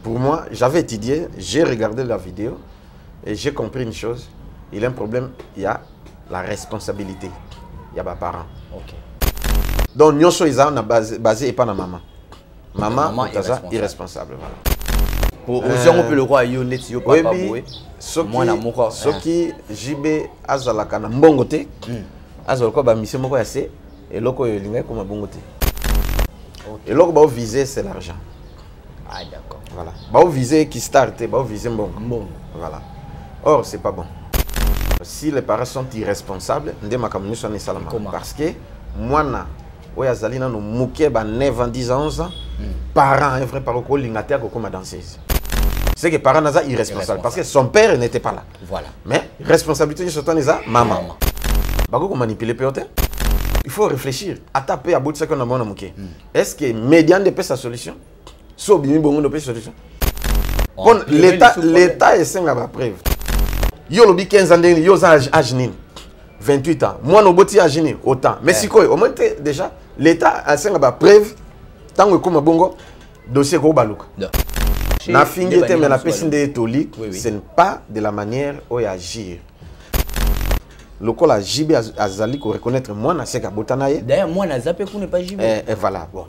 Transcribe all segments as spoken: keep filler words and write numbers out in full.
Pour moi, j'avais étudié, j'ai regardé la vidéo et j'ai compris une chose. Il y a un problème, il y a la responsabilité. Il y a mes parents. Ok. Donc, nous sommes basés et pas na maman. Maman, maman est irresponsable. irresponsable voilà. Pour aussi, on peut le voir, il y a un papa boué. Moi, ce qui J B azalaka na mbongote, azalaka ba mission moko ya se et loko yolinga comme mbongote. Et loko ba viser c'est l'argent. Ah d'accord. Voilà. Ba viser qui start, ba viser mbongo. Mbongo. Voilà. Or c'est pas bon. Si les parents sont irresponsables, ndema kamunyo sont salama parce que moi na oyazali na no muke ba neuf ans dix ans onze ans, parents un vrai parent ko lingata ko comme danseuse. C'est que parents sont irresponsables parce que son père n'était pas là. Voilà. Mais responsabilité surtout neza maman. Bako ko manipuler peut-être. Il faut réfléchir. À taper à bout de ce qu'on a mon muke. Est-ce que médian de sa solution? So bien bon de solution. Bon l'état l'état est cinq à preuve. Yo lobi quinze ans yo âge âge vingt-huit ans. Moi no boti âge autant. Mais si quoi au moins déjà l'état a cinq à preuve tant que comme bongo dossier ko baluka. Na fingi te mais la piscine de catholique, ce n'est pas de la manière où agir. Le col a J B Azali pour reconnaître moi na seka botanaye. D'ailleurs moi na zappé qu'on n'est pas J B. Et, et voilà. Bon.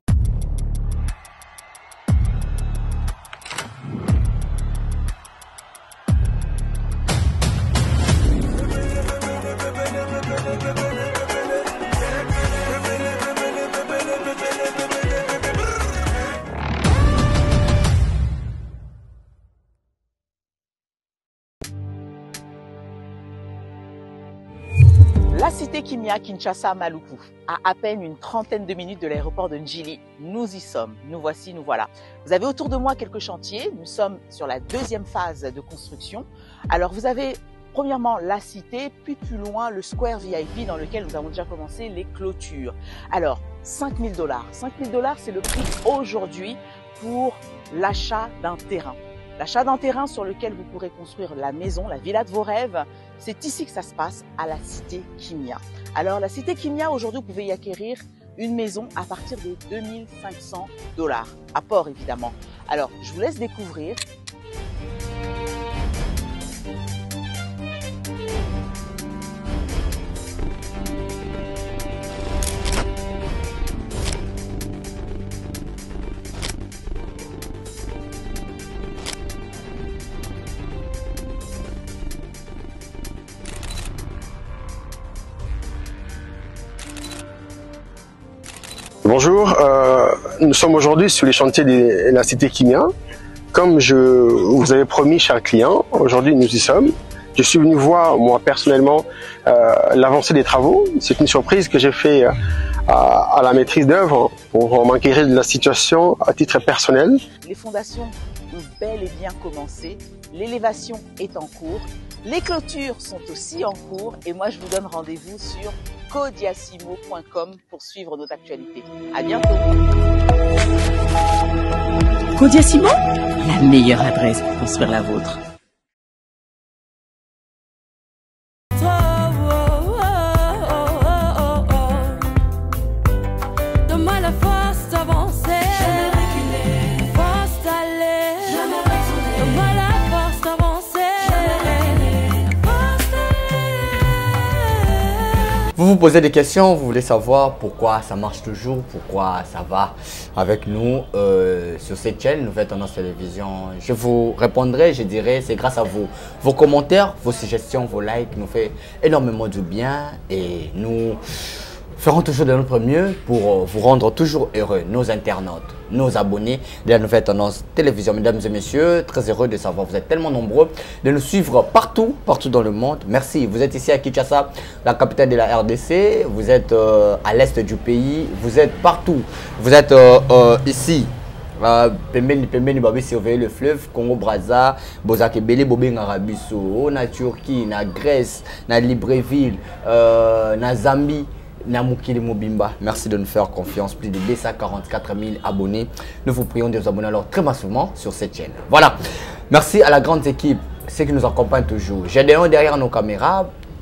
La cité Kimia, Kinshasa, Maluku, à à peine une trentaine de minutes de l'aéroport de Njili. Nous y sommes, nous voici, nous voilà. Vous avez autour de moi quelques chantiers. Nous sommes sur la deuxième phase de construction. Alors vous avez premièrement la cité, puis plus loin le Square V I P dans lequel nous avons déjà commencé les clôtures. Alors cinq mille dollars. cinq mille dollars, c'est le prix aujourd'hui pour l'achat d'un terrain. L'achat d'un terrain sur lequel vous pourrez construire la maison, la villa de vos rêves, c'est ici que ça se passe, à la cité Kimia. Alors la cité Kimia, aujourd'hui, vous pouvez y acquérir une maison à partir de deux mille cinq cents dollars, apport évidemment. Alors, je vous laisse découvrir. Bonjour, euh, nous sommes aujourd'hui sur les chantiers de la cité Kimia. Comme je vous avais promis, chers clients, aujourd'hui nous y sommes. Je suis venu voir, moi personnellement, euh, l'avancée des travaux. C'est une surprise que j'ai fait euh, à, à la maîtrise d'œuvre pour m'enquérir de la situation à titre personnel. Les fondations ont bel et bien commencé, l'élévation est en cours, les clôtures sont aussi en cours et moi je vous donne rendez-vous sur codiasimo point com pour suivre notre actualité. À bientôt. Codiasimo, la meilleure adresse pour construire la vôtre. Vous vous posez des questions, vous voulez savoir pourquoi ça marche toujours, pourquoi ça va avec nous euh, sur cette chaîne Nouvelle Tendance Télévision. Je vous répondrai, je dirais, c'est grâce à vous. Vos commentaires, vos suggestions, vos likes nous font énormément du bien et nous ferons toujours de notre mieux pour vous rendre toujours heureux, nos internautes, nos abonnés de la Nouvelle Tendance Télévision. Mesdames et messieurs, très heureux de savoir, vous êtes tellement nombreux de nous suivre partout, partout dans le monde. Merci. Vous êtes ici à Kinshasa, la capitale de la R D C. Vous êtes euh, à l'est du pays. Vous êtes partout. Vous êtes euh, euh, ici. Pembeni pembeni babi surveiller le fleuve Congo Brazza, Bozake Bele Bobé Ngarabiso, na Turquie, na Grèce, na Libreville, euh, na Zambie. Namukili Mobimba, merci de nous faire confiance. Plus de deux cent quarante-quatre mille abonnés. Nous vous prions de vous abonner alors très massivement sur cette chaîne. Voilà. Merci à la grande équipe, ceux qui nous accompagnent toujours. J'ai des gens derrière nos caméras.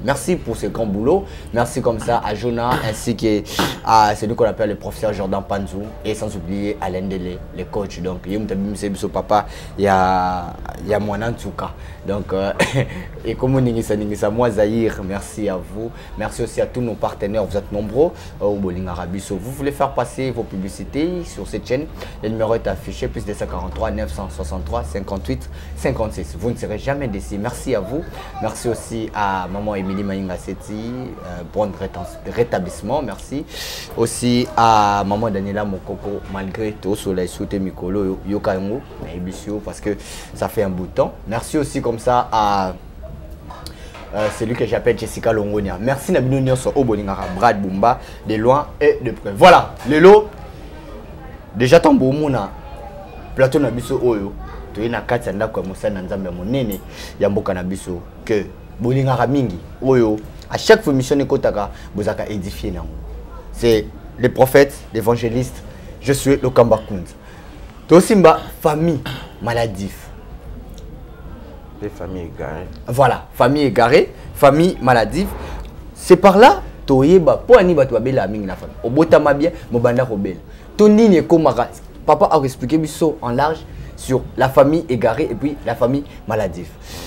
Merci pour ce grand boulot. Merci comme ça à Jonah ainsi qu'à celui qu'on appelle le professeur Jordan Panzou et sans oublier Alain Dele, le coach. Donc, il y a papa, il y a moi en tout cas. Donc, euh, et comme on dit, moi Zahir, merci à vous. Merci aussi à tous nos partenaires. Vous êtes nombreux au Bowling Arabiso. Vous voulez faire passer vos publicités sur cette chaîne. Le numéro est affiché plus deux cent quarante-trois neuf cent soixante-trois cinquante-huit cinquante-six. Vous ne serez jamais déçus. Merci à vous. Merci aussi à maman Émilie Maïnga Seti, euh, bon rétablissement. Merci aussi à maman Daniela Mokoko, malgré tout soleil sous Mikolo Yokango parce que ça fait un bout de temps. Merci aussi comme ça à euh, celui que j'appelle Jessica Longonia. Merci Nabino Nyonso Oboningara, Brad Bumba, de loin et de près. Voilà, le lot. Déjà tambo mona plateau na biso oyo. To ina kati ya ndako ya Mosana Nzambe monene ya mboka na biso que bolingaka mingi oyo à chaque fois mission ekotaka bozaka édifier nango. C'est les prophètes, l'évangéliste, je suis le Kamba Kunza. To simba famille maladive. Les familles égarées. Voilà, famille égarée, famille maladive. C'est par là toyeba po ani bato babela mingi na famille. Obotama bien mobanda robel. Tonini komaka papa a expliqué biso en large sur la famille égarée et puis la famille maladive.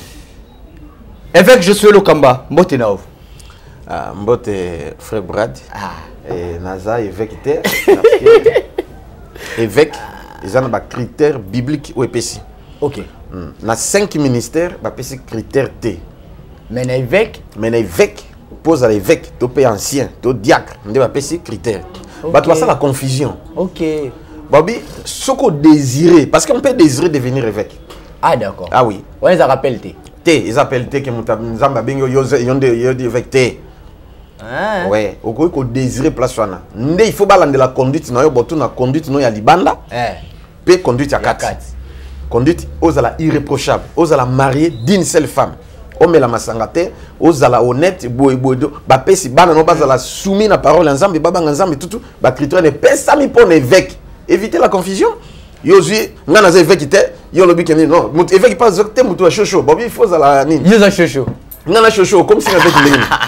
Évêque, je suis le Kamba. Mbote naof. Ah, Mbote frère Brad. Ah. Et Naza évêque était. Évêque, ils ont des critères bibliques ou épaissis. Ok. Mm. Dans cinq ministères, il y a critères T. Mais l'évêque. Mais l'évêque pose à l'évêque, tu es ancien, tu es diacre, il y a des critères. Okay. Tu as ça la confusion. Ok. Bobby, ce qu'on désire, parce qu'on peut désirer devenir évêque. Ah d'accord. Ah oui. Ouais, ils appellent T. T, ils appellent T, que nous avons des évêques T. Ah. Ouais, au coup, qu'on désire place. Il faut balancer la conduite, non, il la conduite, non, il y a libanda. Eh. Puis conduite à quatre. Conduite aux la irréprochable, aux la mariée d'une seule femme. On met la masangate, aux la honnête, boy boy do, ba pesi bana no baza la soumis na parole ensemble, baba ensemble tout tout, ba critère ne pesa mi pour évêque. Éviter la confusion. Yozi, ngana za évêque était, yo lobi keni non, mut évêque pas zokte mutu a chocho, bobi il faut la nini. Yo za chocho. Ngana chocho comme si avec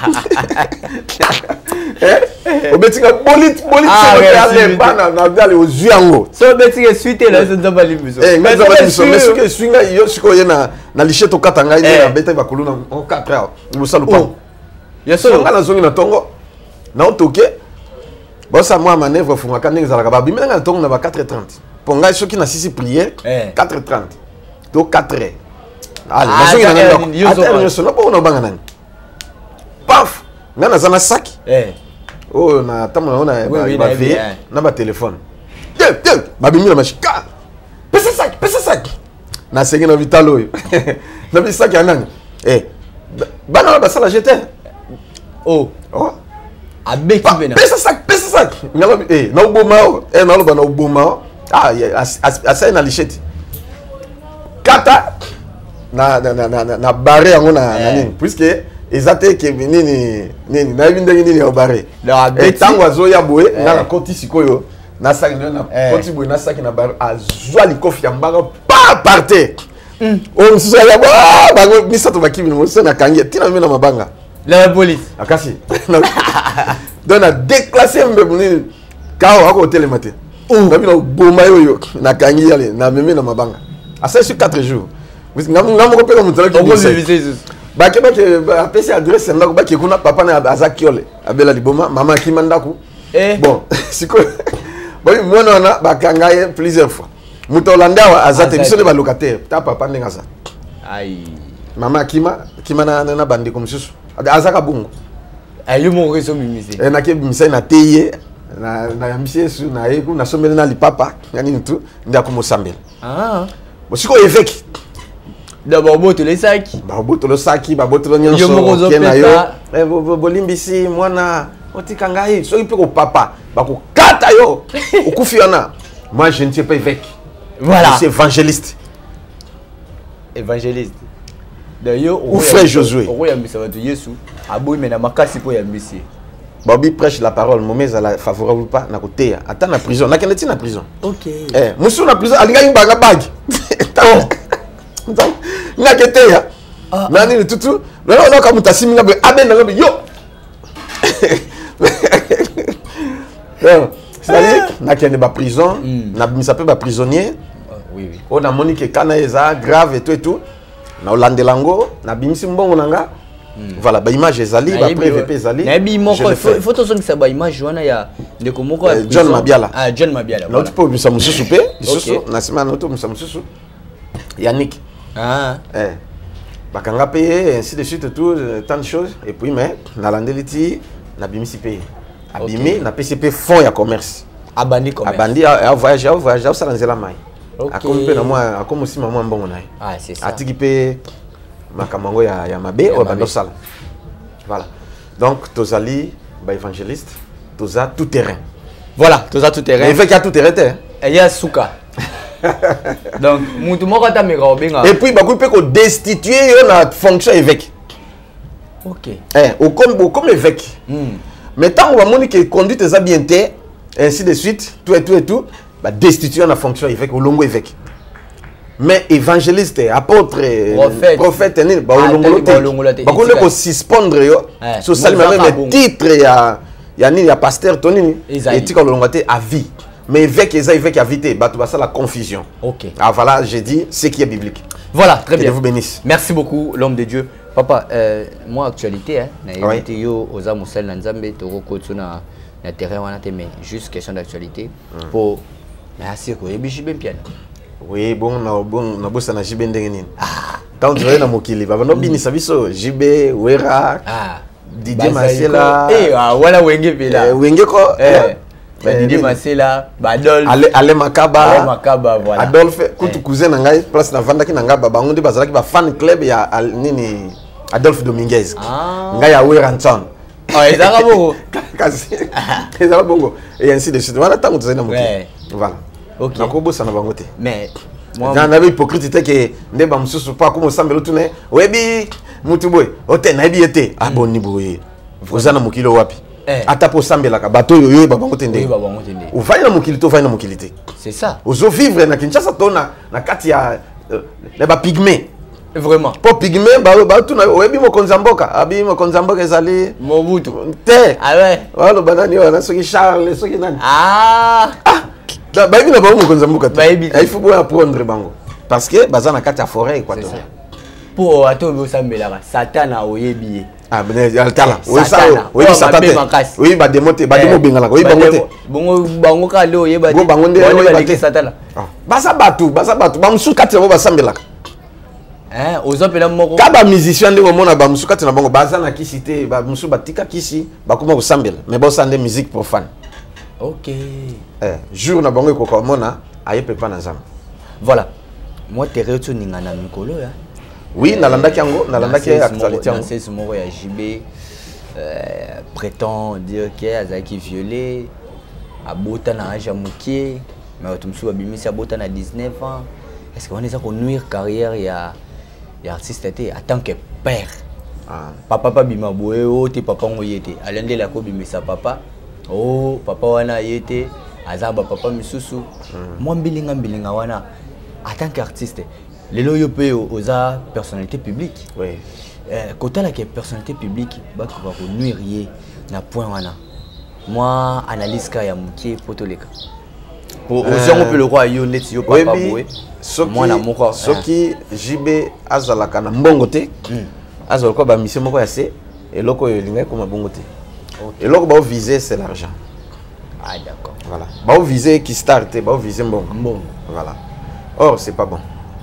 l'ingé. Eh? Obetinga bolit bolit c'est le bana na dale aux yango. So betinga suite là c'est dans bali biso. Eh, mais ça mais ce que swinga yo siko yena na licheto katanga ina na beta ba kuluna en quatre heures. Nous ça le pas. Yeso ngana zongi na tongo. Na otoke. Bon ça moi manœuvre funga kandenge za la kababi mais ngana tongo na ba quatre heures trente. Ponga ceux qui na six prières quatre heures trente. Donc quatre heures. Allez, na zongi na ngana. Attends, yo solo pas na banga nani. Paf. Ngana za na sac. Eh. Oh, na tamu na ona ba vie na ba téléphone. Tiens, tiens, ba bimi na machika. Pesa sac, pesa sac. Na sengi na vitalo yo. Na bi sac ya nani? Eh. Bana ba sala jeter. Oh. Oh. Abeki bena. Pesa sac, pesa sac. Ngalo eh na uboma. Eh na lo ba na uboma. Ah, asa na lichette. Kata na na na na barre yango na nani? Puisque ezate ke nini nini na binda nini ya barre. La beti tango azoya boye na la koti sikoyo na saki na koti boye na saki na barre azwa likofi ya mbanga pa parte. On se ya ba bango misato bakimi no se na kangi tina mena mabanga. La police. Akasi. Donc na déclassé mbebuni kao ako hotel matin. Na bino boma yoyo na kangi yale na meme na mabanga. Asa sur quatre jours. Ngamu ngamu ko peka mutala ki bise. Bake bake apesi adresse ndako bake kuna papa na azakiole abela liboma mama kimandaku. Eh. Bon, siko. Bon, mwana wana bakanga ye plusieurs fois. Muto Hollanda azate biso de ba locataire. Ta papa ndenga sa. Aïe. Mama kima kima na na bandi comme susu. Azaka bungu. Ayo mo reso mimise. E na ke bimisa na teye na na yamisi su na yeku na sombele na lipapa ngani ntu ndia ko mosambela. Ah. Bon, siko évêque. D'abord boto le saki. Ba boto le saki, ba boto le nyonso. Yo mo kozo peta. Eh bolimbisi mwana otika ngai so ipe ko papa ba ko kata yo. Okufiana. Moi je ne suis pas évêque. Voilà. Je suis évangéliste. Évangéliste. D'ailleurs, ou frère Josué. O ya mbisa batu Yesu. Aboyi mena makasi po ya mbisi. Bobby prêche la parole, momé za la favorable pas na côté. Attends na prison, na keneti na prison. OK. Eh, musu na prison alinga yimba ga bag. Nga keteya. Mais on est tout tout. Non non comme tu as simila be aben na yo. C'est-à-dire na kende ba prison, na bimisa pe ba prisonnier. Oui oui. On a monique kana eza grave et tout et tout. Na olandelango, na bimisi mbongo nanga. Voilà, bah image ezali, bah preuve pe ezali. Na bi moko photo songi sa ba image wana ya ndeko moko John Mabiala. Ah John Mabiala. Na tu peux bimisa mususu pe, mususu na sima na to bimisa mususu. Yannick. Ah. Eh. Bakanga payé ainsi de suite tout tant de choses et puis mais na landeliti na bimisi payé. Abimi na P C P fonds ya commerce. Abandi commerce. Abandi a voyage, a voyage, a ça nzela mai. Akomi pe na moi, akomi aussi maman mbongo na. Ah c'est ça. Atiki pe makamango ya ya mabe o bando sala. Voilà. Donc tozali ba évangéliste, toza tout terrain. Voilà, toza tout terrain. Mais avec a tout terrain. Il y a souka. Donc mutu moko ta meka obenga. Et puis ba ko pe ko destituer yo na fonction évêque. OK. Eh, au comme au comme évêque. Hmm. Mais tant on va moni que conduite eza bien té, ainsi de suite, tout et tout et tout, ba destituer na fonction évêque au longo évêque. Mais évangéliste, apôtre, prophète, prophète, ni ba olongolote. Ba ko ko suspendre yo. So sali même titre ya ya ni ya pasteur tonini et tika olongate à vie. Mais évêque eza évêque à vie té, ba to ba ça la confusion. OK. Ah voilà, j'ai dit ce qui est biblique. Voilà, très que bien. Dieu vous bénisse. Merci beaucoup l'homme de Dieu. Papa, euh, moi actualité hein, na invité yo oza musel na Nzambe toko kotuna na terrain wana te mais juste question d'actualité pour merci ko ebishi ben piano. Oui, bon, na bon, na bossa na J B ndenge nini. Ah, tant que na mokili, baba no binisa biso J B Wera. Ah, Didier Masela. Eh, wala wenge pela. Wenge ko eh ba Didier Masela, ba Adolphe. Ale Ale Makaba. Ale Makaba voilà. Adolphe, kutu cousin na ngai place na vanda ki na ngaba bango ndi bazalaki ba fan club ya nini Adolphe Dominguez. Ah. Ngai ya Wera Nton. Ah, ezaka bongo. Kasi. Ezaka bongo. Et ainsi de suite. Voilà tant que tu na mokili. Voilà. OK. Nakobo sana bango te. Mais moi j'en avais hypocrite que ndeba mususu pas comme sambelo tune webi mutu boy ote na bi ete aboni boy ozana mukilo wapi ata po sambela ka bato yo yo babango tende babango tende uvai na mukili to vai na mukili te c'est ça ozo vivre na Kinshasa tona na kati ya na ba pygmée vraiment po pygmée ba ba tuna webi mo konzamboka abi mo konzamboka ezali Mobutu te ah ouais walo banani wana soki Charles soki nani ah bah il n'a pas beaucoup de temps. Il faut apprendre bango parce que baza na kati ya forêt quoi. Pour atobe osambela Satan a oyebi. Ah ben altala. Oui ça. Oui Satan. Oui ba démonter ba démo bengala. Oui bango te. Bongo bango ka le oyeba. Bo bango nde oyeba Satan. Basa batu, basa batu. Ba musu kati bo basambela. Hein, ozopela moko. Ka ba musicien nde omona ba musu kati na bango baza na kisi te, ba musu batika kisi, ba kuma osambela. Mais bo sande musique profane. OK. Eh, jour na bango ko mona aye pepa na Nzambe. Voilà. Moi terre tu ninga na mikolo ya. Oui, na landaki yango, na landaki actualité yango. C'est ce mot ya J B euh prétend dire que azaki violé abota na âge mukie, mais otumsu babimisi abota na dix-neuf ans. Est-ce qu'on est ça qu'on nuire carrière ya ya artiste té en tant que père. Ah, papa pa bima boye o te papa ngoyete. Alende la ko bimisa papa. Oh, papa wana yete, azaba papa misusu. Moi mbilinga mbilinga wana en tant qu'artiste, lelo yo pe oza personnalité publique. Oui. Euh kota la que personnalité publique ba ko ba ko nuire na point wana. Moi analyse ka ya mukie potoleka. Pour oza on peut le roi yo net yo papa boye. Moi na moko. Soki J B azalaka na mbongo te. Azalaka ba mission moko ya se et loko yo linga ko mabongo te. Okay. Et là, on viser c'est l'argent. Ah d'accord. Voilà. On viser qui start, on viser bon. Bon. Voilà. Or c'est pas bon.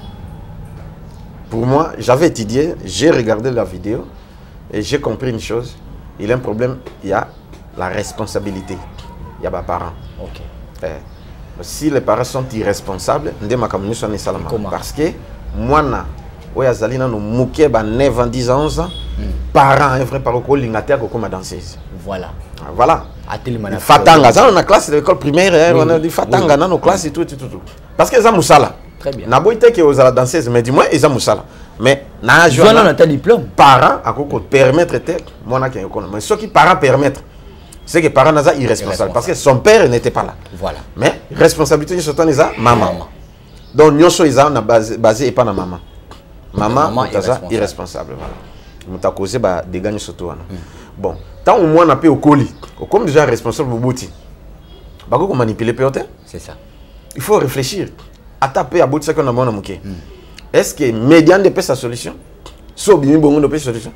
Pour moi, j'avais étudié, j'ai regardé la vidéo et j'ai compris une chose. Il y a un problème, il y a la responsabilité. Il y a mes parents. Ok. Eh, si les parents sont irresponsables, Comment? Parce que moi, oui, azali na no muke ba neuf ans, dix ans, onze ans. Parents, un vrai parent ko lingata ko comme danseuse. Voilà. Voilà. Atelimana. Fatanga, ça on a classe de l'école primaire, on a dit fatanga dans nos classes et tout tout tout. Parce que ça musala. Très bien. Na boité que aux la danseuse, mais dis-moi ils ont musala. Mais na je on a ta diplôme. Parents à ko permettre tel moi na ko mais ce qui parents permettre c'est que parents naza irresponsable parce que son père n'était pas là. Voilà. Mais responsabilité surtout neza maman. Donc nyoso ils ont basé basé et pas na maman. maman mutaza irresponsable voilà muta causé ba dégâts surtout wana bon tant au moins on a pu au colis comme déjà responsable boti ba ko manipuler peut-être c'est ça il faut réfléchir à taper à bout de ça qu'on a mon amuké est-ce que médiane de sa solution so bien bon de solution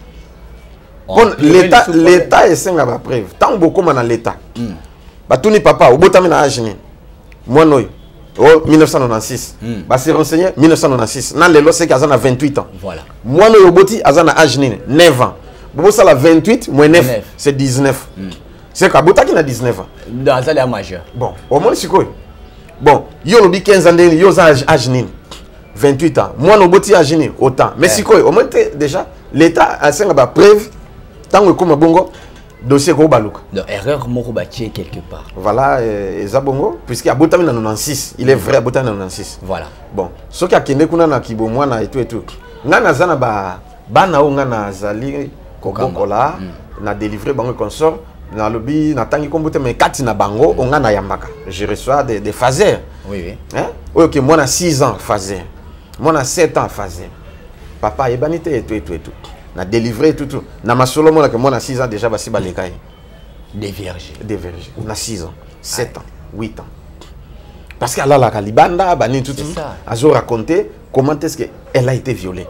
bon l'état l'état est cinq à preuve tant beaucoup dans l'état ba tout ni papa au botami na âge ni moi noy oh mille neuf cent quatre-vingt-seize mm. bah c'est renseigné mille neuf cent quatre-vingt-seize nan lelo c'est qu'azana vingt-huit ans voilà moi no yoboti azana âge ni neuf ans bon ça la vingt-huit moins neuf c'est dix-neuf mm. c'est quoi botaki na dix-neuf ans dans ça les majeur bon au moins sikoy bon yo lobi quinze ans ndeni yo âge âge ni vingt-huit ans moi no boti âge ni autant mais sikoy au moins déjà l'état a cinq ba preuve tant comme bongo dossier ko baluka donc erreur moko batie quelque part voilà et zabongo puisqu'il y a botami na quatre-vingt-seize il est vrai botami na quatre-vingt-seize voilà bon ce qui a kende kuna na kibo mwana et tout et tout ngana zana ba bana o ngana zali kokokola mm. na délivrer bango consort na lobby na tangi kombote mais kati na bango mm. ngana yambaka je reçois des des phaser oui oui hein OK moi na six ans phaser moi na sept ans phaser papa ebanité et tout et tout et tout na délivré tout tout na masolo mo la que moi na six ans déjà basi balekaye des vierges des vierges na six ans sept ans huit ans parce qu'elle a la calibanda bani tout tout azo raconter comment est-ce que elle a été violée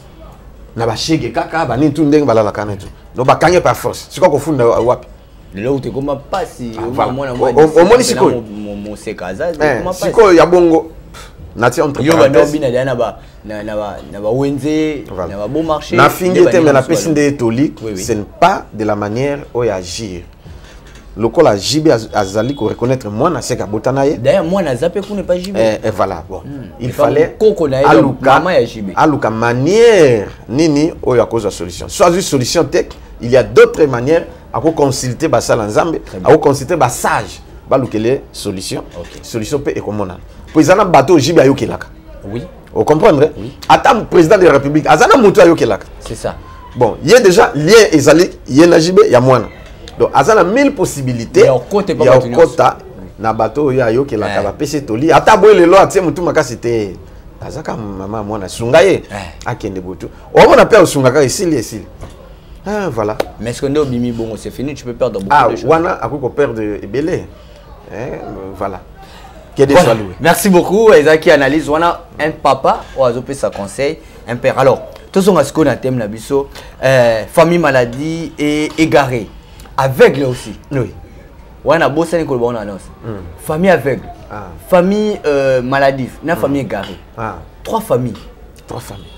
na ba chege kaka bani tout ndenge balala kana tout no ba kanye par force c'est quoi ko funda wapi là où tu comment pas si au moins au moins siko mon sekaza comment pas siko ya bongo nati entre parenthèses yo ba na ba na na ba na ba wenze na ba bon marché na fingete mais la personne de catholique ce n'est pas de la manière où agir le col a jibé azali ko reconnaître moi na seka botanaye d'ailleurs moi na zappé ko ne pas jibé et voilà bon il fallait aluka aluka manière nini o ya cause solution soit une solution tech il y a d'autres manières à consulter ba sala nzambe à consulter ba sage ba lukele solution solution pe ekomona président bateau jibé ayokelaka oui vous comprenez oui. Attends président de la République azana mutu ayokelaka c'est ça bon il y a déjà lien ezali yena jibé ya mwana donc azana mille possibilités il y a côté pas il y a kota na bateau ya ayokelaka ba pese toli ata boye lelo atie mutu makasi te azaka mama mwana sungaye akende botu o mona pe osungaka isili isili ah voilà mais est-ce que ndo bimi bongo c'est fini tu peux perdre beaucoup ah, de choses ah wana akoko perdre ebele hein voilà. Voilà. Merci beaucoup, Ezaki analyse. On a un papa, on a sa conseil, un père. Alors, tout ce qu'on a thème nabiso, famille maladie et égarée, aveugle aussi. Oui. On a bossé une colonne annonce. Famille aveugle, ah. famille euh, maladie, une mm. famille égarée. Ah. Trois familles. Trois familles.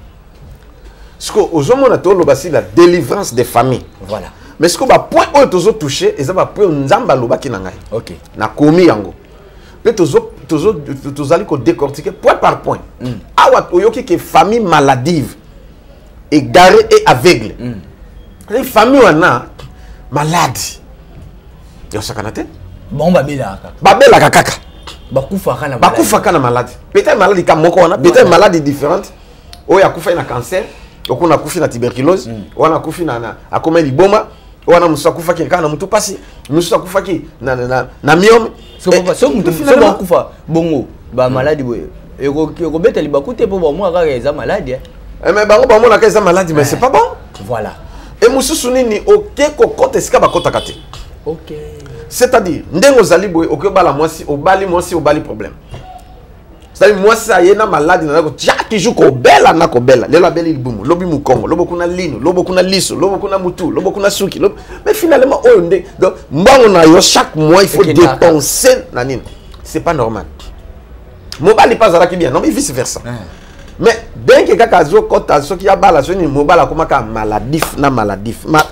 Ce que aux hommes on a tout le la délivrance des familles. Voilà. Mais ce que bah point où tous touché, et ça va point nzamba loba ki nangai. Ok. Na komi yango. Mais tous allez décortiquer point par point. Awa oyoki que famille maladive, égarée et aveugle. Les familles on a malade. Yo sakanate? Bon babela kaka. Babela kaka. Bakufa kana malade. Bakufa kana malade. Peut-être maladie comme moko on a, peut-être maladie différente. Oya kufa na cancer, okuna kufi na tuberculose, wana kufi na na akoma liboma. Wana musakufa ki kana mutu pasi musakufa ki na na na myome so ba so mutu so ba kufa bongo ba maladie boye eko eko beteli bakute po ba mo aka eza maladie eh mais bango ba mo na ka eza maladie mais c'est pas bon voilà et mususu nini oke kokota esika bakota kate OK c'est-à-dire ndengo zali boye oke bala mwasi obali mwasi obali problème c'est-à-dire mwasi ayena maladie na ko chaque jour ko bela na ko bela lelo abeli libumu lobi mu Congo lobo kuna lino lobo kuna liso lobo kuna mutu lobo kuna suki lobo... mais finalement oh ndé donc mbango na yo chaque mois il faut dépenser na nini c'est pas normal mobali pas zara ki bien non mais vice versa mais bien que kaka zo kota so ki ya bala so ni mobala kuma ka maladif na maladif ma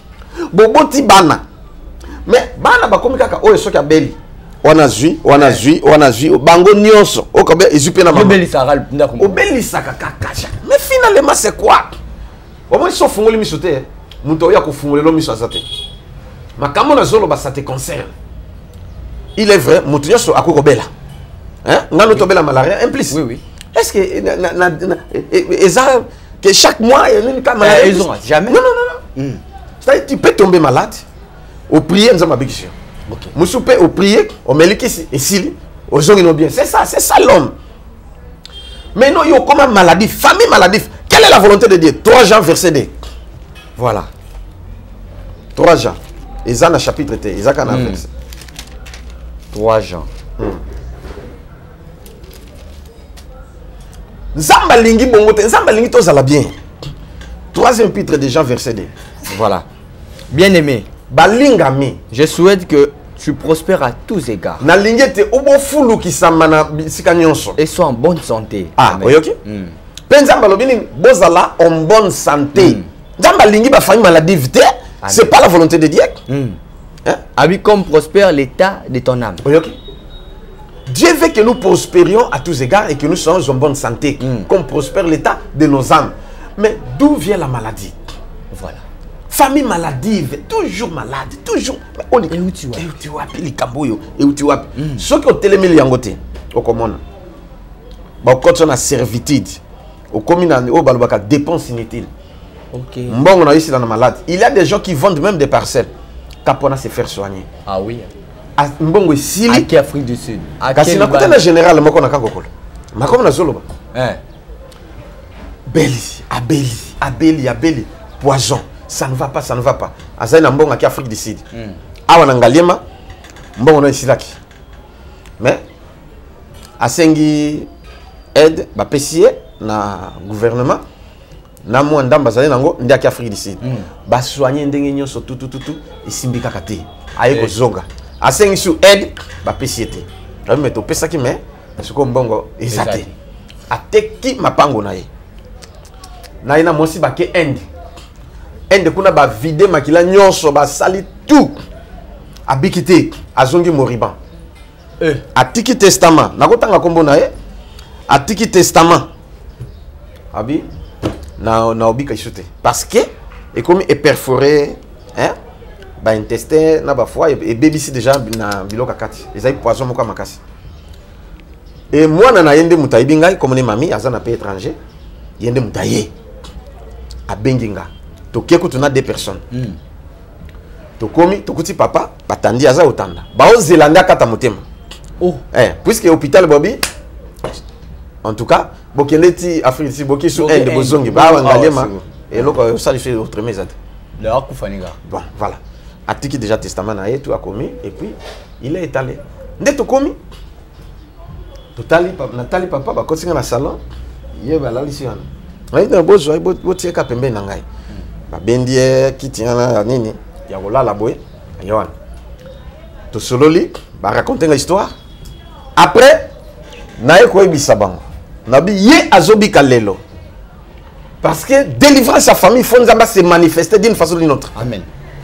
boboti bana mais bana ba komi kaka oh so ki abeli wana zui wana zui wana zui bango nyonso okabe ezupe na mama obelisaka ndako obelisaka kaka mais finalement c'est quoi au moins so fungoli misote muto ya kufungolelo miso azate makambo na zolo ba ça te concerne il est vrai muto nyonso akokobela hein ngano tobela malaria implicite oui oui est-ce que na na eza que chaque mois il y a une maladie ils ont jamais non non non non c'est-à-dire tu peux tomber malade au prier nous amabikisho. Okay. Moussoupé au prier, au melikisi, et s'il, aux gens bien. C'est ça, c'est ça l'homme. Mais non, il y a comme maladie, famille maladie. Quelle est la volonté de Dieu? trois Jean, verset deux. Voilà. trois Jean. Ils ont un chapitre T. Ils ont un verset. trois Jean. Nzamba lingi bongote. Nzamba lingi tozala bien. Troisième chapitre de Jean, verset deux. Voilà. Bien aimé. Balingami. Je souhaite que tu prospères à tous égards. Na lingete ubo fulu kisamana sikanyonso. Et sois en bonne santé. Ah, Amen. oyoki? Mm. Penzamba lobini bozala en bonne santé. Mm. Nzamba lingi ba famille maladive te. C'est pas la volonté de Dieu. Mm. Hein? Abi comme prospère l'état de ton âme. Oyoki? Dieu veut que nous prospérions à tous égards et que nous soyons en bonne santé, mm. comme prospère l'état de nos âmes. Mais d'où vient la maladie? Voilà. Famille maladive, toujours malade, toujours. Et où tu vois? Et où tu vois? Les camboyo. Et où tu vois? Ceux qui ont télémé les angotés, au commun. Quand on a servitude, au commun, au balbaka, dépense inutile. Ok. Bon, on a ici dans la malade. Il y a des gens qui vendent même des parcelles. Capona se faire soigner. Ah oui. Mbongo Sili. À quelle Afrique du Sud? À quel Parce général, moi, on a kakokol. Ma comme na zolo. Hein. Belli, abeli, abeli, abeli, poison. Ça ne va pas, ça ne va pas. Azaï na mbongo à Afrique du Sud. Awa na ngaliema, mbongo na isilaki. Mais asengi aide ba pesier na gouvernement na mo ndamba zali nango ndi à Afrique du Sud. Ba soigner ndenge nyonso tout tout tout tout isimbi kakate. Aye ko zonga. Asengi su aide ba pesier te. Rabi meto pesa ki me, siko mbongo ezate. Ateki mapango na ye. Na ina mosi ba ke end. Ende kuna ba vide makila nyonso ba sali tout. Abikite azongi moriban. Eh atiki testament nakotanga kombo na ye. Atiki testament. Abi na na obika isute parce que et comme est perforé hein ba intestin na ba foie et bébisi déjà na biloka kati. Ezai poison moko makasi. Et moi na yende mutayibi ngai comme ne mami azana pays étranger. Yende mutaye. A benginga. Toké kutuna deux personnes. Mm. Tokomi, tokuti papa, batandi aza otanda. Bao Zélanda kata motema. Oh. Eh, puisque hôpital Bobby, en tout cas, bokeleti Afrique si boki sous Inde bozongi, ba wangalema et loko ça lui fait autre mesade. Le akufaniga. Bon, voilà. Atiki déjà testament na tout a commis et puis il est étalé. Nde tokomi. Totali papa, Natali papa ba kotinga na salon. Ye ba lali siana. Aïda bozo ay bot tieka pembe na ngai. Ba bendie kitiana nini ya kolala boye ayona. To sololi ba raconter l'histoire. Après nae ko ebisa bango. Nabi ye azobi kalelo. Parce que délivrer sa famille faut nzamba se manifester d'une façon ou d'une autre. Amen.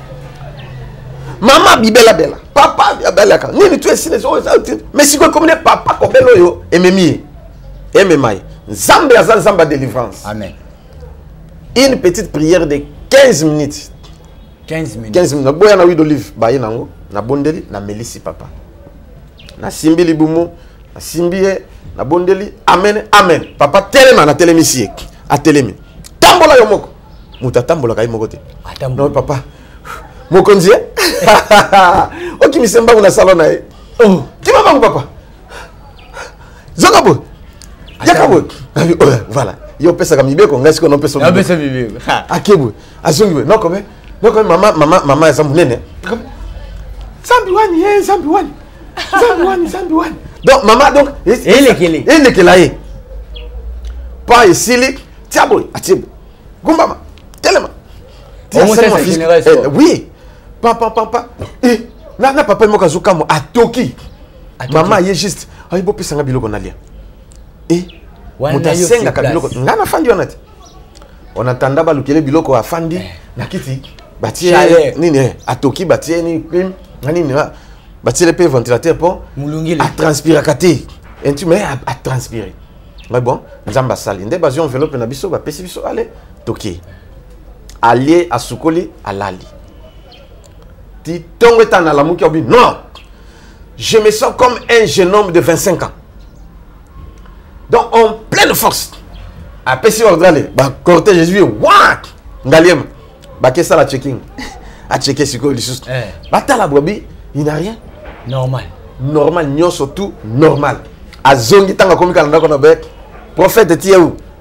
Maman bibela bela. Papa bibela ka. Nini tu es siné mais si ko comme ne papa ko belo yo ememi. Ememai. Nzambe azan nzamba délivrance. Amen. Une petite prière de quinze minutes. quinze minutes. quinze minutes. Boya na huile d'olive, baye nango, na bondeli, na melisi papa. Na simbi libumu, na simbi na bondeli, amen, amen. Papa telema na telemisi, a telemi. Tambola yo moko. Muta tambola kai moko te. Non papa. Mokonzi. Oki misemba na salon na e. Oh, ki mama papa. Zokabo. Yakabo. Voilà. Yo pesa comme ibeko ngasi ko no pesa. No pesa bibeko. Akebu. Azongi no comme. No comme maman maman maman ya munene. Zambi wani eh zambi wani. Zambi wani zambi wani. Donc maman donc ele kele. Ele kelaye. Pa isili tiabo atibo. Gumbama. Telema. Oui. Papa papa. Eh na na papa mo kazuka mo atoki. Maman ye juste ay bo pesa ngabiloko nalia. Eh mutasenga kabiloko ngana fandi onati onatanda balukele biloko afandi na kiti batie nini atoki batie ni cream nani batie le pe ventilateur pour mulungile a transpirer kati et tu mais à transpirer mais bon nzamba sali nde bazo enveloppe na biso ba pesi biso allez toki allié à sukoli alali ti tongo tana la muki obi non je me sens comme un jeune homme de vingt-cinq ans. Donc, en pleine force, à Pessi Ordale, bah, cortège Jésus, waouh, Ngaliem, bah, qu'est-ce que ça la checking? À checker ce que les choses. Bah, t'as la brebis, il n'a rien. Normal. Normal, n'y a surtout normal. À Zongi, t'as comme quand on a bec, prophète de Tiaou,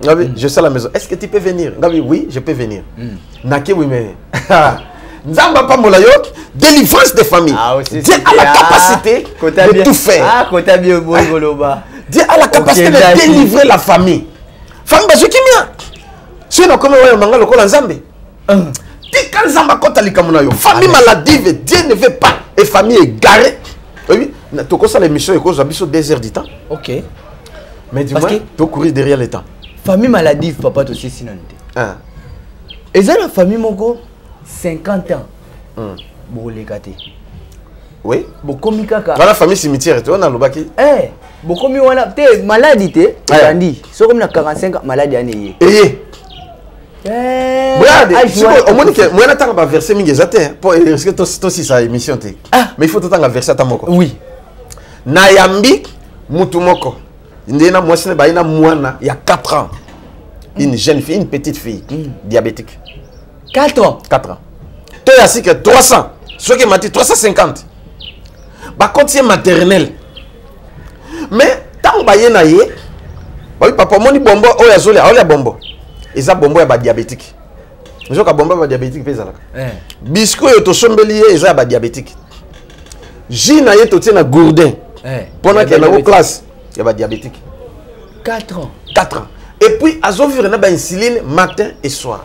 Ngabi, je suis à la maison. Est-ce que tu peux venir? Ngabi, oui, je peux venir. Nake, oui, mais. Nzamba pas molayok, délivrance des familles. Ah, aussi, Dieu a la capacité ah, de tout faire. Ah, côté bien beau, Goloba. Dieu a la capacité okay, de délivrer la famille. Famille, bah, je qui m'a. Si on a comme un manga, le col en Zambé. Quand Zamba kota likamunayo, famille maladive, Dieu ne veut pas. Et famille égarée. Oui, tu connais l'émission et cause abisso deux heures du temps. Ok. Mais dis-moi, tu peux courir derrière le temps. Famille maladive, papa, aussi sinon. Ah. Et ça, la famille, mon gars, cinquante ans. Bon, les gâtés. Oui. Bon, comme kaka. Dans la famille cimetière, tu vois, on a le baki. Eh, bon, comme on a. T'es maladie, t'es. On dit. C'est comme quarante-cinq ans, maladie, année. Eh. Regarde, au moins que moi n'attends pas verser mes gazettes pour risquer toi aussi sa émission té. Mais il faut t'attendre verser à ta moko. Oui. Nayambi mutumoko. Ndena moi c'est ba ina mwana il y a quatre ans. Une jeune fille, une petite fille diabétique. quatre ans. quatre ans. Toi assis que trois cents. Ce qui m'a dit trois cent cinquante. Ba quand maternelle. Mais tant ba yena yé. Ba papa moni bombo o ya zole, o ya bombo. Ils ont bombo ya diabétique. Ils ont bombo ya diabétique pesa là. Biscuit yo to sombeli ye ils ont diabétique. Jina ye to tena gourdin. Pendant que na classe, il y a diabétique. quatre ans. quatre ans. Et puis azo vivre na ba insuline matin et soir.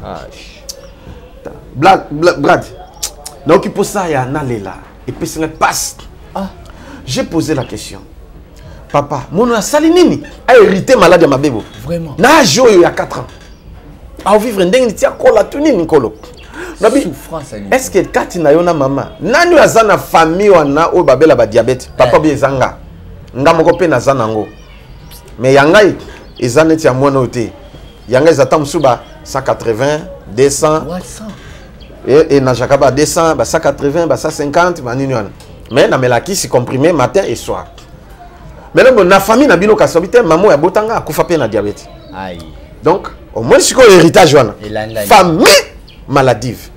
Brad, Brad. Donc il pose ça ya na lela et puis ça passe. Ah. J'ai posé la question. Papa, mon a salinini a hérité malade ma bébé. Vraiment. Na jo il y a quatre ans. A vivre ndenge tia kola tuni nikolo. Souffrance. Est-ce que quand tu na maman, nani azana famille wana o babela ba diabète, papa bi ezanga. Nga moko pe na zanango. Mais yangai ezane tia mwana ote. Yanga ezata musuba cent quatre-vingts, deux cents. Et et na jakaba deux cents, ba cent quatre-vingts, ba cent cinquante, ba nini wana. Mais na melaki si comprimé matin et soir. Mais là na famille na bino kasabite maman ya botanga akufa pe na diabète. Aïe. Donc au moins si ko héritage wana. Famille maladive.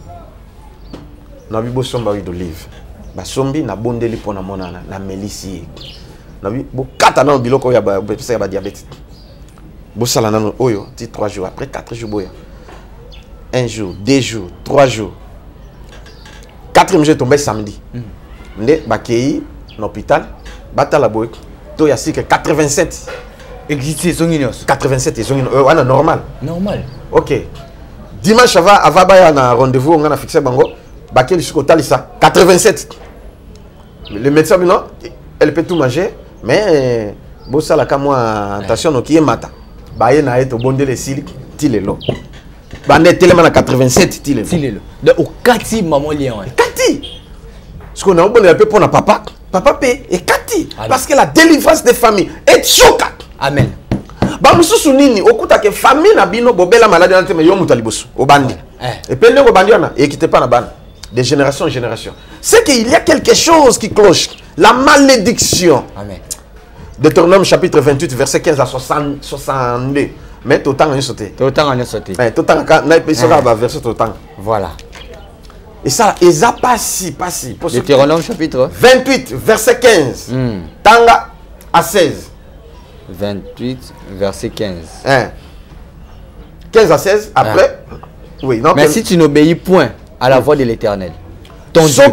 Na bibo somba wi d'olive. Ba sombi na bondeli pona monana na melisi. Na bi bo kata na biloko ya ba pesa ya ba diabète. Bo sala na oyo ti trois jours après quatre jours boya. Un jour, deux jours, trois jours. Quatrième jour tombé samedi. Nde ba kei na hôpital batala boy to ya sike quatre-vingt-sept. Existe zonginos. quatre-vingt-sept et zonginos wana normal. Normal. OK. Dimanche ava ava ba na rendez-vous on a fixé bango bakel jusqu'au talisa quatre-vingt-sept. Le médecin dit non, elle peut tout manger mais bo sala ka moi attention no ki mata. Ba ye na eto bondele sili tilelo. Ba ne telema na quatre-vingt-sept tilelo. Tilelo. De au kati maman lion. Kati. Ce qu'on a bon un peu pour na papa, papa paie et kati parce que la délivrance des familles est choquante. Amen. Ba mususu nini okuta ke famille na bino bobela maladie na teme yo mutaliboso obandi. Et puis le bandi na et quitte pas na ban de génération en génération. C'est qu'il y a quelque chose qui cloche, la malédiction. Amen. Deutéronome chapitre vingt-huit verset quinze à soixante soixante-deux. Mais tout temps on sauté. Tout temps on sauté. Eh tout temps na episode va verset tout temps. Voilà. Et ça eza pas si pas si. Deutéronome chapitre vingt-huit verset quinze. Mm. Tanga à seize. vingt-huit, verset quinze. Hein. quinze à seize, après. Hein. Oui, non, mais si tu n'obéis point à la voix de l'Éternel, ton Dieu.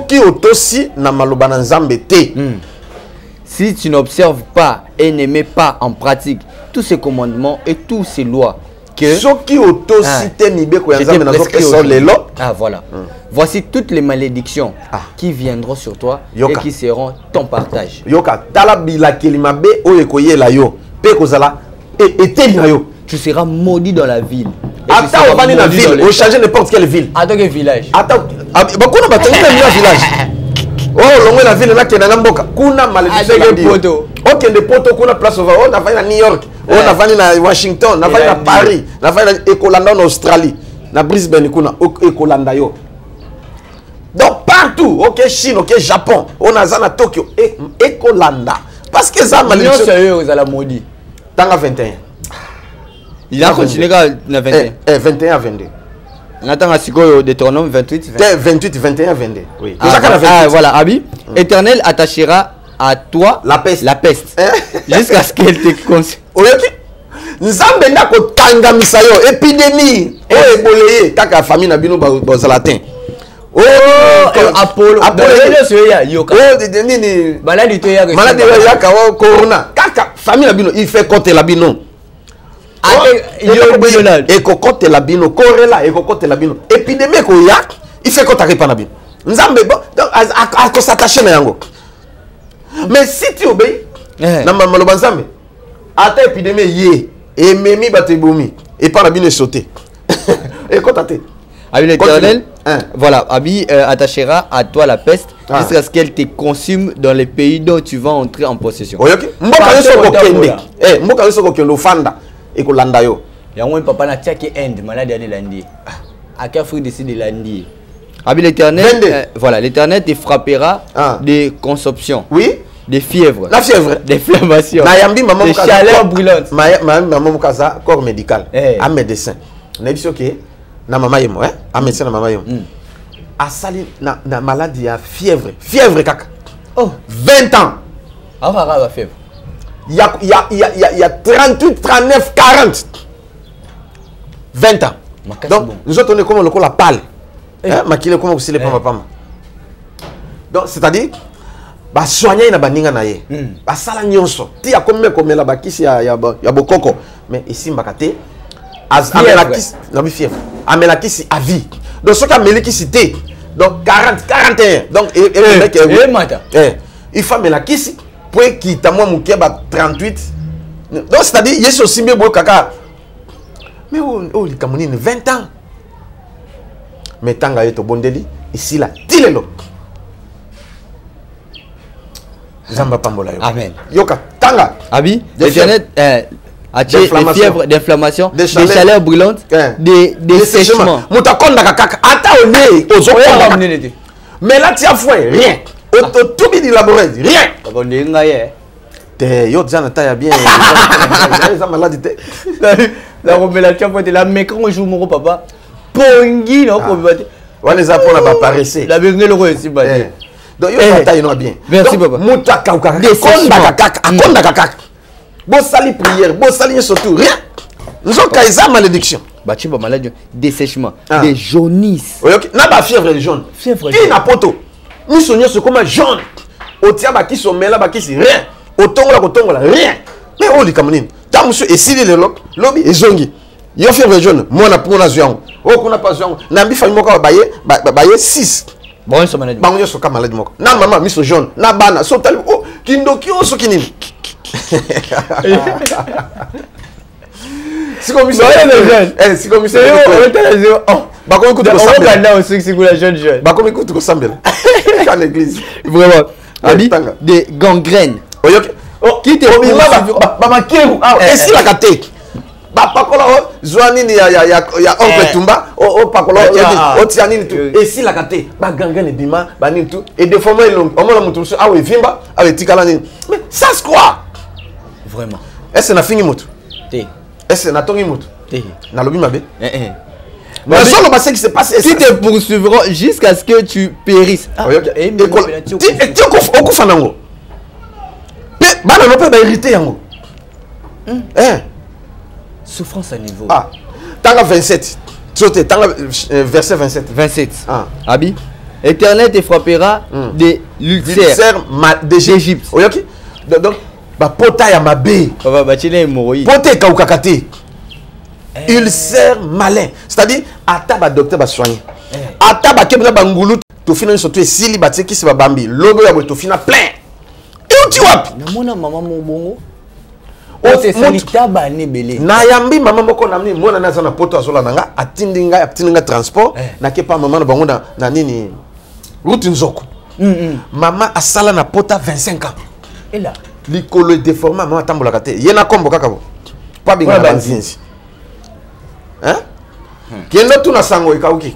Si tu n'observes pas et ne mets pas en pratique tous ces commandements et tous ces lois que. Hein. Ah, voilà. Hum. Voici toutes les malédictions ah. qui viendront sur toi Yoka. Et qui seront ton partage. Yoka, talabila kelimabe oyekoye la yo, pe kozala et et yo. Tu seras maudit dans la ville. Attends, on va dans la ville, on change n'importe quelle ville. Attends quel village. Attends, beaucoup de bâtiments dans village. Oh, l'on la ville là qui est dans Mboka. Kuna malédiction. Ok, des poteaux kuna place over. On a fait à New York, on a fait à Washington, on a fait à Paris, on a fait à Ecolanda en Australie, na Brisbane kuna Ecolanda yo. Donc partout, ok Chine, ok Japon, on a zana Tokyo, Ecolanda. Parce que ça malédiction. Sérieux, vous allez maudit. Tanga vingt et un. Il a continué à vingt et un. Eh, vingt et un à vingt-deux. On attend à Siko Deutéronome vingt-huit. vingt-huit, vingt et un, vingt-deux. Oui. Ah, ah, voilà, Abi. Mm. Éternel attachera à toi la peste. La peste. Jusqu'à ce qu'elle te concerne. Nzambe ndako tanga misayo épidémie o eboleye kaka famille na bino bozalatin. Oh Apollo Apollo yoka. Oh nini maladie to ya maladie ya ka corona kaka famille na bino il fait côté la bino. Et cocotte la bino correla et cocotte la bino épidémie ko ya il fait côté pa na bino. Nzambe bon à ko s'attacher na yango. Mais si tu obéis na maloba Nzambe ata épidémie yé et memi batebomi et par la bine sauter. Et quand t'as Abi l'Éternel, voilà, Abi euh, attachera à toi la peste ah. jusqu'à ce qu'elle te consume dans les pays dont tu vas entrer en possession. Oui, ok. Mboka yo soko kende. Eh, mboka yo soko kende fanda et ko landa yo. Ya ngwe papa na tia ki end malade ani landi. A ka fou décide landi. Abi l'Éternel, euh, voilà, l'Éternel te frappera ah. des consumptions. Oui. Des fièvres. La fièvre. Des inflammations. Des chaleurs brûlantes. Maman Mukaza, corps médical. Un médecin. On a dit ok. Na maman yemo, hein? Un médecin na maman yemo. A sali na na maladie à fièvre. Fièvre kaka. Oh. vingt ans. Ah va va fièvre. Il y a il y a il y a il y a trente-huit, trente-neuf, quarante. vingt ans. Donc nous autres on est comme le col la pâle. Hein? Makile comme aussi les pama pama. Donc c'est-à-dire ba soigner na baninga na ye ba sala nyonso ti ya komé komela ba kisi ya ya ya bokoko mais ici mbakate az amela kisi na bi fièvre amela kisi à vie donc ce qu'a meli kisi té donc quarante quarante et un donc et et mec eh mata eh il faut amela kisi pour qui ta moi muke ba trente-huit donc c'est-à-dire yeso simbe bo kaka mais oh oh li kamonine vingt ans mais tanga yeto bondeli ici là tilelo. Zamba Pambola. Amen. Yoka tanga. Abi, l'Éternel a des fièvres, d'inflammation, des chaleurs brûlantes, des des séchements. Mutakonda kaka ata one ozokonda. Mais là tu as fait rien. Auto tout bien élaboré, rien. Papa ndinga ye. Te yo jana ta ya bien. Ça malade te. La révélation pour la mais quand on joue mon papa, pongi non ko bate. On les apprend à paraisser. La bienvenue le roi ici bate. Donc, il y a bien. Merci, papa. Moutaka ou kaka. Akonda kaka. Bon sali prière, bon sali surtout rien. Nous avons kaisa malédiction. Bachiba maladie, dessèchement, des jaunisses. Oui, ok. Na ba fièvre jaune. Fièvre jaune. Ina poto. Nous soignons ce comme jaune. Au tia ba ki somela ba ki si rien. Au tongola ko tongola rien. Mais oh li kamonine. Ta monsieur esili le lok, lobi ezongi. Yo fièvre jaune, moi na pour na zuango. Oh qu'on a pas zuango. Na bi famille moko ba baye, ba baye six. Bon, ça maladie. Bon, ça maladie moko. Na maman miso jaune, na bana, so tali oh kindoki o so kinini. Si comme miso jeune. Eh, si comme miso. Oh, ba comme écoute ko sambela. On regarde aussi si la jeune jeune. Ba comme écoute ko sambela. À l'église. Vraiment. Abi des gangrènes. Oh, qui te ba ba ma keru. Ah, et si la kate. Ba pakola zwani ni ya ya ya oncle Tumba o pakola o tianini tu et si la kate ba gangrène bima ba ni tout et des fois moi on m'a montré ah oui vimba avec tikala ni mais ça c'est quoi vraiment est-ce na fini moto té est-ce na tongi moto té na lobi mabe eh eh mais ça le passé qui s'est passé si te poursuivront jusqu'à ce que tu périsses et tu tu okufa nango pe bana no pe ba hériter yango eh souffrance à niveau. Ah, Tanga vingt-sept. Sauté, Tanga verset vingt-sept. vingt-sept. Ah. Abi, Éternel te frappera mm. des ulcères d'Égypte. Oui, ok. Donc, bah pota ya mabe. Papa bachile moroyi. Poté kaukakate. Ulcère malin. C'est-à-dire, ata ba docteur ba soigner. Ata ba kebna bangulu to fina surtout sili ba teki se ba bambi. Logo ya to fina plein. Et tu vois. Na mona maman mon bongo. Oh, c'est ça bani belé. Na yambi maman moko namni mona na sana poto azola nanga atindinga atindinga transport na ke pa maman na bango na na nini route nzoko. Maman asala na pota vingt-cinq ans. Et là, likolo déformé maman tambola kate. Yena kombo kakabo. Pa binga banzinzi. Hein? Kendo tu na sango ikauki.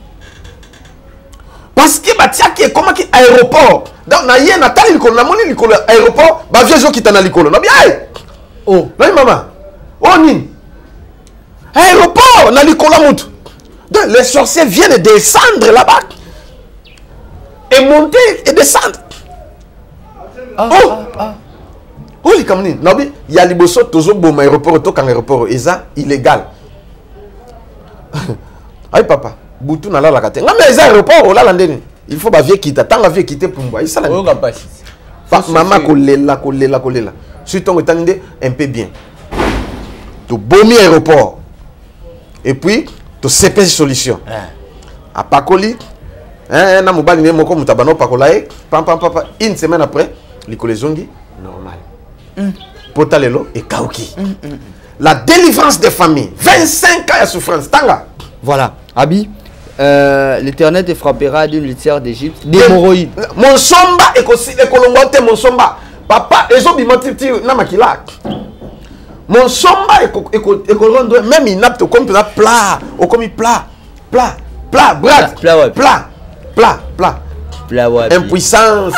Parce que batia qui est comment qui aéroport. Donc na yena tali likolo na moni likolo aéroport ba viejo kitana likolo. Na bien. Oh, non maman. Oh ni. Aéroport, na likola mutu. Donc les sorciers viennent descendre là-bas. Et monter et descendre. Ah, oh. Ah, ah. Oh, les Camerounais, il y a les bossos, toujours bon aéroport, tout aéroport, et ça, illégal. Aïe, papa, Boutou n'a pas la carte. Non, mais les aéroports, là, il faut que vie quitte. Tant la vie quitte pour moi. Ça, la maman, kolela, kolela, kolela. Surtout, on est un peu bien. Tu bon aéroport. Et puis, tu sais pas solution. À Pakoli, hein, na mobile ne moko mutabano pakolae, pam pam pam, une semaine après, les collézongi normal. Mm. Potalelo et Kauki. Mm, mm, mm. La délivrance des familles. vingt-cinq ans de souffrance. Tanga. Voilà. Abi, euh, l'Éternel te frappera d'une litière d'Égypte, d'hémorroïdes. Mon somba et kolongote mon somba. Papa, les hommes ils na makila. Mon somba et kolongote même il n'a pas comme plat, au comme plat, plat, plat, brad, plat, plat, plat, plat, plat, impuissance.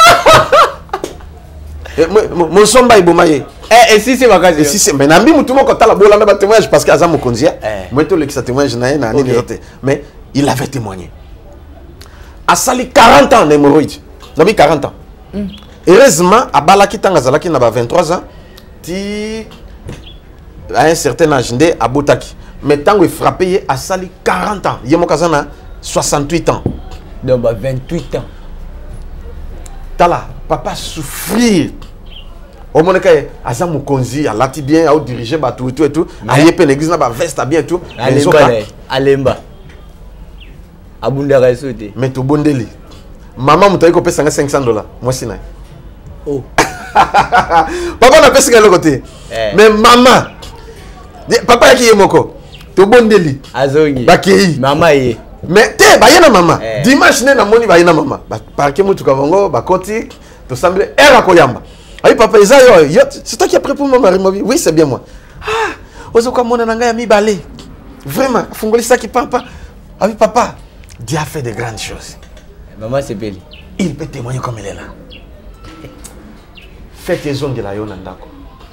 Mon somba est bomaye. Et si c'est ma case. Et si c'est mais nambi mutu moko tala bola na témoignage parce que azam konzia. Moi to le qui ça témoignage na na ni mais il avait témoigné. A sali quarante ans d'hémorroïdes. Nabi quarante ans. Mm. Heureusement à balaki tanga zalaki na ba vingt-trois ans ti à un certain âge ndé à Botaki. Mais tango est frappé à sali quarante ans. Yemo kazana soixante-huit ans. Donc bah vingt-huit ans. Tala papa souffrir. Au monde que Azam Mukonzi a lati bien a dirigé ba tout tout et tout a yepé l'église na ba veste bien tout Alemba Alemba Abunda resouté mais to bondeli maman mutayi ko pesa cinq cents dollars moi sina oh papa na pesa le côté mais maman papa qui est moko to bondeli azongi bakei maman yé mais te ba yena maman dimanche ne na moni ba yena maman ba parquer mutu kavango ba koti to semble era koyamba. Ah papa, c'est toi qui as pris pour mon mari. Oui, c'est bien moi. Ah, ozoka mona nanga mi balé. Vraiment, fongoli ça qui papa. Ah oui papa, Dieu a fait de grandes choses. Maman c'est belle. Il peut témoigner comme il est là. Faites tes ongles là yonandako.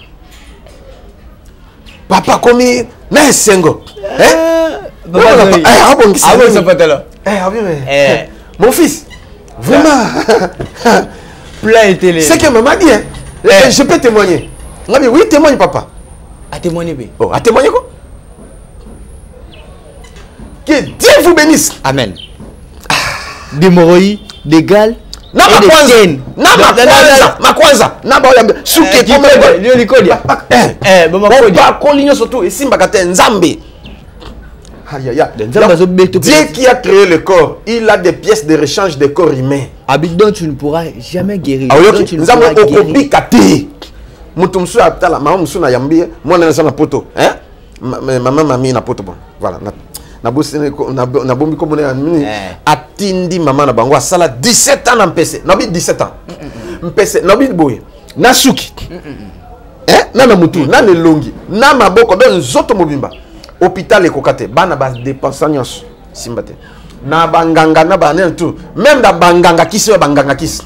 Papa comme na sengo. Hein? Papa, eh ah bon qui c'est? Ah bon ça pas là. Eh ah oui mais. Mon fils, vraiment. Plein et télé. C'est que maman dit hein. Eh. Je peux témoigner. Oui, témoigne papa. À témoigner, oui. Oh, à témoigner quoi? Que Dieu vous bénisse. Amen. D'hémorroïdes, d'égal. Na ma kwanza. Na ma kwanza. Ma kwanza. Na ba yambe. Suke kombe. Lio likodia. Eh, eh, ba kodia. Ba kolinyo surtout ici mbakate nzambe. Aïe aïe aïe. Dieu qui a créé le corps, il a des pièces de rechange de corps humain. Habit dont tu ne pourras jamais guérir. Ah oui, tu ne pourras guérir. Mutumsu atala maman musu na yambi moi na na poto hein maman mami na poto bon voilà na na bosse na bombi comme on est atindi maman na bango sala dix-sept ans na mpese na bi dix-sept ans mpese na bi boye na suki hein na na mutu na le longi na maboko ben zoto mobimba hôpital ekokate bana ba dépenser nyonso simbate na banganga na banen tout même da banganga kisi ba banganga kisi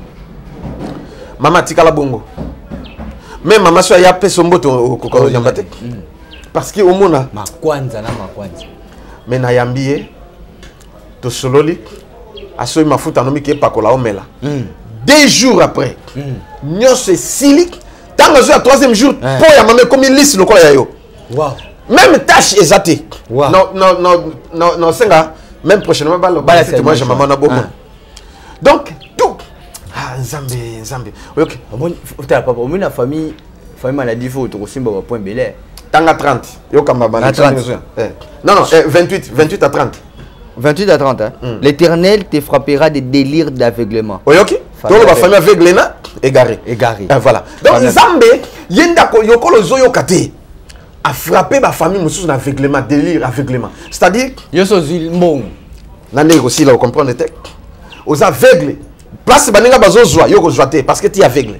mama tikala bongo. Mais maman soit ya pe sombo to ko yambate parce que au mona ma kwanza na ma kwanza mais na yambié to sololi aso mafuta no mike pakola omela deux jours après nyos sili tango zo troisième jour po ya maman comme liste lokola ya yo wow même tâche exacte non non non non non senga même prochainement ba ba moi je maman na beaucoup donc tout ah Nzambe Nzambe ok bon papa on a famille famille maladie faut to simba ba point belé tanga trente yo kamba ba non non vingt-huit vingt-huit à trente vingt-huit à trente hein mm. L'Éternel te frappera des délires d'aveuglement. Oui ok donc la famille aveugle na égaré égaré et voilà donc Nzambe yenda ko yokolo zoyo kate a frappé ma famille mususu na aveuglement délire aveuglement c'est-à-dire yo so zil mbong nande ko si là vous comprenez te aux aveugles place baninga bazozwa yo ko zoate parce que tu es aveugle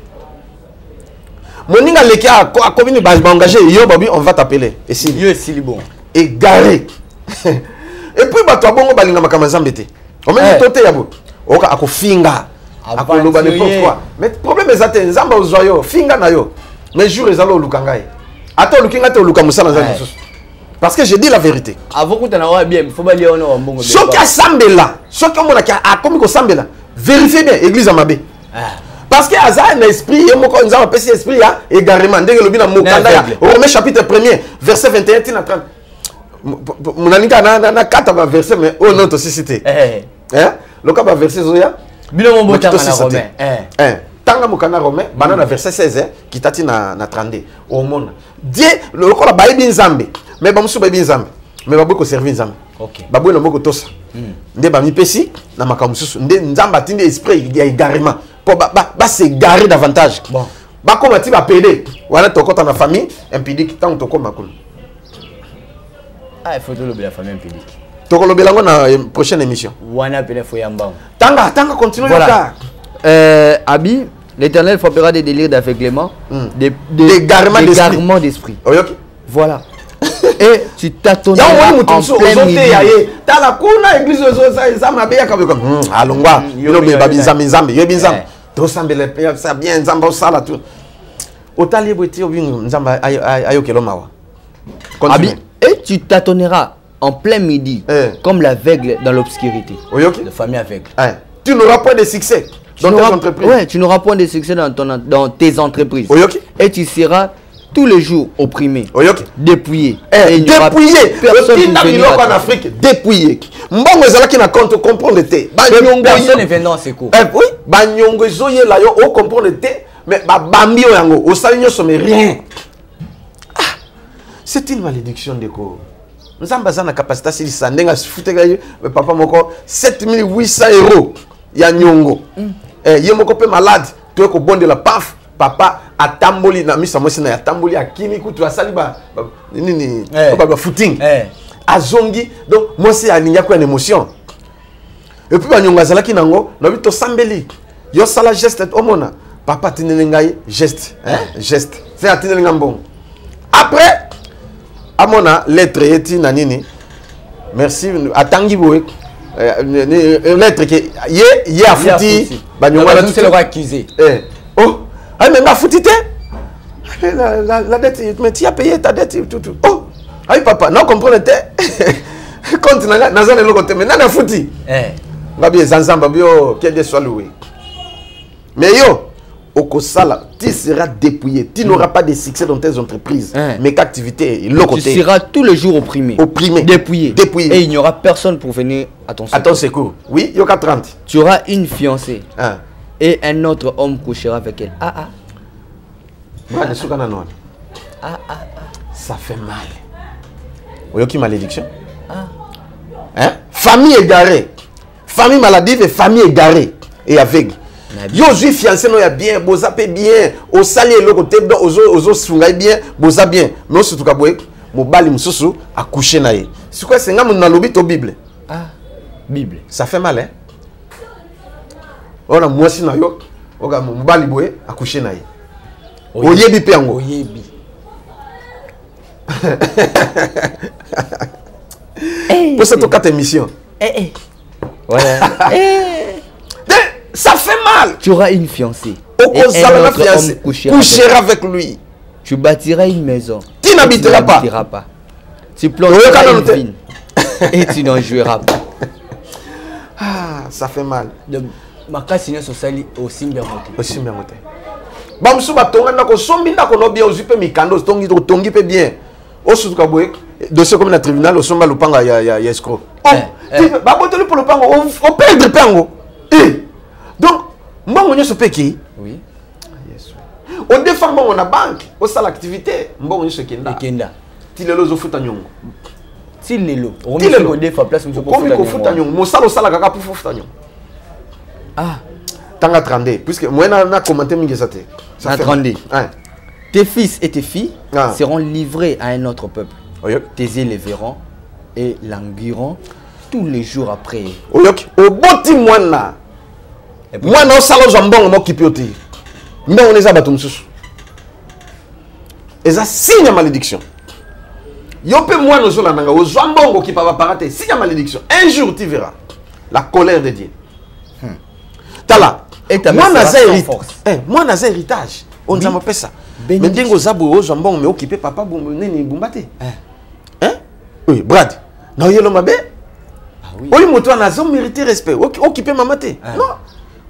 moninga leki a commune ba engagé yo babi on va t'appeler et si yo si bon égaré et puis ba to bongo balinga makama Nzambete o même toté yabo o ka akofinga akoloba n'importe quoi mais problème ezate Nzamba ozwa yo finga na yo mais jour ezalo lukangai ata lukinga te luka musala Nzamba parce que je dis la vérité avant que tu na bien faut ba lio no mbongo so ka sambela so ka mona ka akomi ko sambela vérifiez bien église amabe Parce que Aza un esprit, il y a un esprit égarément. Dès que le bina mokanda, Romains chapitre premier, verset vingt et un à trente. Mon ami na quatre verset mais oh non to cité. Hein? Le cas verset zoya. Bina mon botan na Romain. Hein. Tanga mokanda Romain, banana verset seize qui tati na na trente. Au monde. Dieu le ko la bayi bin zambe. Mais ba musu bayi bin zambe. Mais ba boko servir nzambe. OK. Ba boko moko tosa. Nde ba mi pesi na makamususu. Nde nzamba tinde esprit égarément. Pour ba ba s'égarer davantage. Bon. Ba comment tu vas péder? Voilà ton compte en famille impudique tant to koma kun. Ah, il faut tout le la famille impudique. To ko lobelango na prochaine émission. Wana pele fo yamba. Tanga tanga continue voilà. Euh Abi, l'Éternel frappera des délires d'aveuglement, mm. des d'égarement d'esprit. Oh, okay. Voilà. Et tu t'attendras en plein midi. T'as la kuna église ça m'a bien comme comme alongwa yo be babinzambe nzambe yo binzambe to sambele ça bien nzamba ça là tout otali boti yo bingu nzamba ayo kelo mawa. Abi, et tu t'attendras en plein midi eh. Comme l'aveugle dans l'obscurité. Oh, okay. De famille aveugle. Eh. Tu n'auras pas de succès dans tes entreprises. Ouais, tu n'auras pas de succès dans ton dans tes entreprises. Oh, okay. Et tu seras tous les jours opprimé, oh, okay. Dépouillé. Eh, dépouillé. Personne en Afrique, dépouillé. Mbongo ezala qui na compte comprendre té. Personne ne vient dans ces cours. Eh oui, ba nyongo zoye la yo o comprendre té, mais ba bambi o yango, o sali nyo somme rien. Ah, c'est une malédiction de ko. Nous avons besoin de capacité si ça ndenga futeka mais papa moko sept mille huit cents euros ya nyongo. Eh ye moko pe malade, to ko bonde la paf. Papa atamboli na misa mosi na atamboli akimi kutu asali ba nini ba ba footing azongi donc moi c'est alinga ko une émotion et puis ba nyonga zala ki nango na bito sambeli yo sala geste omona papa tinele ngai geste hein geste c'est atinele ngambon après amona lettre eti na nini merci atangi boé lettre que ye ye afuti ba nyonga c'est le accusé eh oh ah mais ma foutité la, la, la dette mais tu as payé ta dette tout tout oh aïe papa non comprenez compte na na zone le côté mais na fouti eh babi zanzamba bio quel soit loué mais yo okosala tu seras dépouillé tu n'auras pas de succès dans tes entreprises eh. Mais qu'activité le côté tu seras tous les jours opprimé opprimé dépouillé dépouillé et il n'y aura personne pour venir à ton secours à ton secours oui yo trente tu auras une fiancée hein. Et un autre homme couchera avec elle. Ah ah. Ah ah ah. Ça fait mal. Vous voyez qui malédiction? Ah. Hein? Famille égarée. Famille maladive et famille égarée. Et aveugle. Yo juif fiancé no ya bien, boza pe bien, au sali le côté do ozo ozo sungai bien, boza bien. Mais surtout ka boye, mobali mususu accoucher na ye. C'est quoi c'est ngam na lobi to Bible? Ah. Bible. Ça fait mal hein? On a moi si na yo, oga mobali boye accoucher na ye. Oyebi pe yango. Oyebi. Pour cette quatre émissions. Eh eh. Voilà. Eh. Ça fait mal. Tu auras une fiancée. Et un autre homme couchera, couchera avec lui. Tu bâtiras une maison. Tu n'habiteras pas. pas. Tu planteras une vigne. Et tu n'en joueras pas. Ah, ça fait mal. Ma cassine sociale au Simbermote. Au Simbermote. Bamsu batonga ndako sombi ndako no bien ozipe mikando tongi to tongi pe bien. Osu ka boye dossier comme na tribunal osomba lupanga ya ya ya escroc. Oh, ba boteli pour lupango on perdre pango. Eh. Donc mbongo nyoso peki. Oui. Yes. On défend mbongo na banque, au sala activité, mbongo nyoso kenda. Kenda. Ti lelo zo futa nyongo. Ti lelo. On dit que des fois place nous pour futa nyongo. Comme futa nyongo, mo sala sala kaka pour futa nyongo. Ah. Tanga trente, puisque moi na na commenté mingi ça te. Ça trente. Hein. Tes fils et tes filles ah. seront livrés à un autre peuple. Oyok. Tes élèves verront et languiront tous les jours après. Oyok. Au boti mwana. Mwana osalo zambongo mo kipioti. Mais on est abatum susu. Et ça signe malédiction. Yope mwana ozola nanga o zambongo qui va parater signe malédiction. Un jour tu verras la colère de Dieu. Hmm. Tala. Et ta moi naza héritage. Eh, moi naza héritage. On nous appelle ça. Mais dingo zabo o zambongo mais occupé papa neni bumbate. Hein? Oui, Brad. Na yelo mabe? Ah oui. Oli moto na zo mériter respect. Occupé mamate. Non.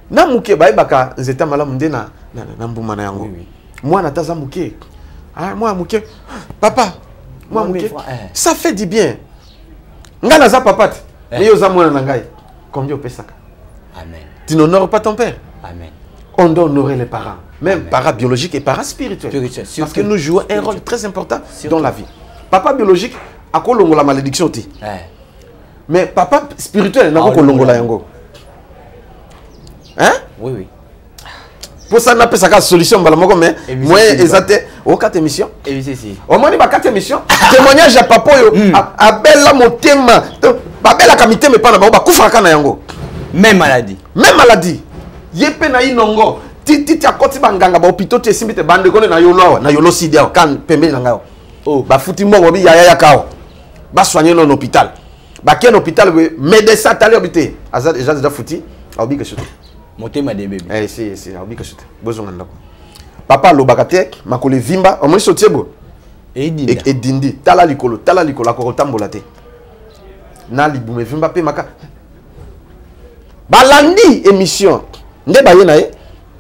na muke ba baka nzeta malamu nde na na mbuma na yango moi na taza muke ah moi muke papa moi muke ça fait du bien nga na za papa mais yo za mwana na ngai combien opesaka amen tu n'honores pas ton père amen on doit honorer les parents même amen. Parents biologiques et parents spirituels Spirituel. Parce que nous jouons un rôle très important Surtout. Dans la vie papa biologique a kolongo la malédiction ti mais papa spirituel n'a pas kolongo la yango hein oui oui pour ça n'a pas sa solution mais moi exacté au quatre émissions et c'est si au moins il va quatre émissions témoignage à papa yo appelle la motema babela kamité mais pas na ba kufa kana yango même maladie même maladie yepe na inongo titi ti akoti banganga ba hôpital ti simbite bande kone na yolo na yolo sidia kan pembe na ngao oh ba futi mbongo bi yaya yakao ba soigner dans l'hôpital ba ken hôpital médecin tali habité azad déjà déjà futi obi que chuté motema de bébé eh si si obi que chuté besoin ndako papa lo bakate makole vimba o mo sotiebo e dindi e dindi tala likolo tala likolo ko tambola te na libume vimba pe maka balandi émission nde ba yena e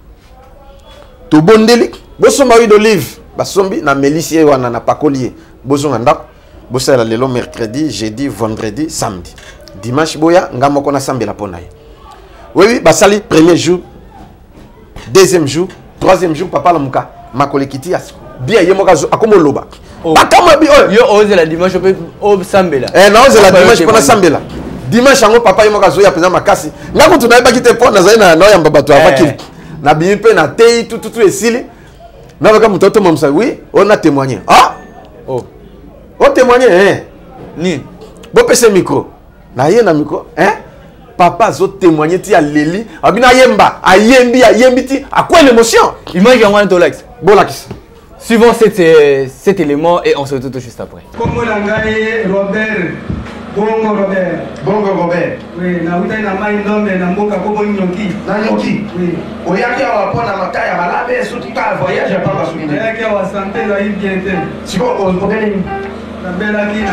to bondeli bosomba huile d'olive basombi na melicie wana na pakolier bozonga ndako bosala lelo mercredi jeudi vendredi samedi dimanche boya ngamo kona sambela pona ye oui oui basali premier jour deuxième jour troisième jour papa la muka makole kiti ya bien yemoka akomo loba bakamo bi yo oze la dimanche pe o sambela eh na oze la dimanche pona sambela dimanche ngo papa yemoka zo ya pesa makasi ngako tunaiba kite pona zaina na ya mbaba to avaki na bi pe na tei tout tout esili na baka mtoto mamsa oui on a témoigné ah oh on témoigné hein ni bo pese micro na ye na micro hein papa zo témoigné ti a leli abina yemba ayembi ayembi ti a quoi l'émotion image en one to lex bolax suivons cet cet élément et on se retrouve juste après comme la ngai Robert Bongo Robert Bongo Robert oui na uta na mai ndombe na mboka ko bonyoki na nyoki oui oyaki awa pona makaya malabe soki ka voyage pa ba soki oyaki awa santé la il bien était siko o kodeli na bela ki na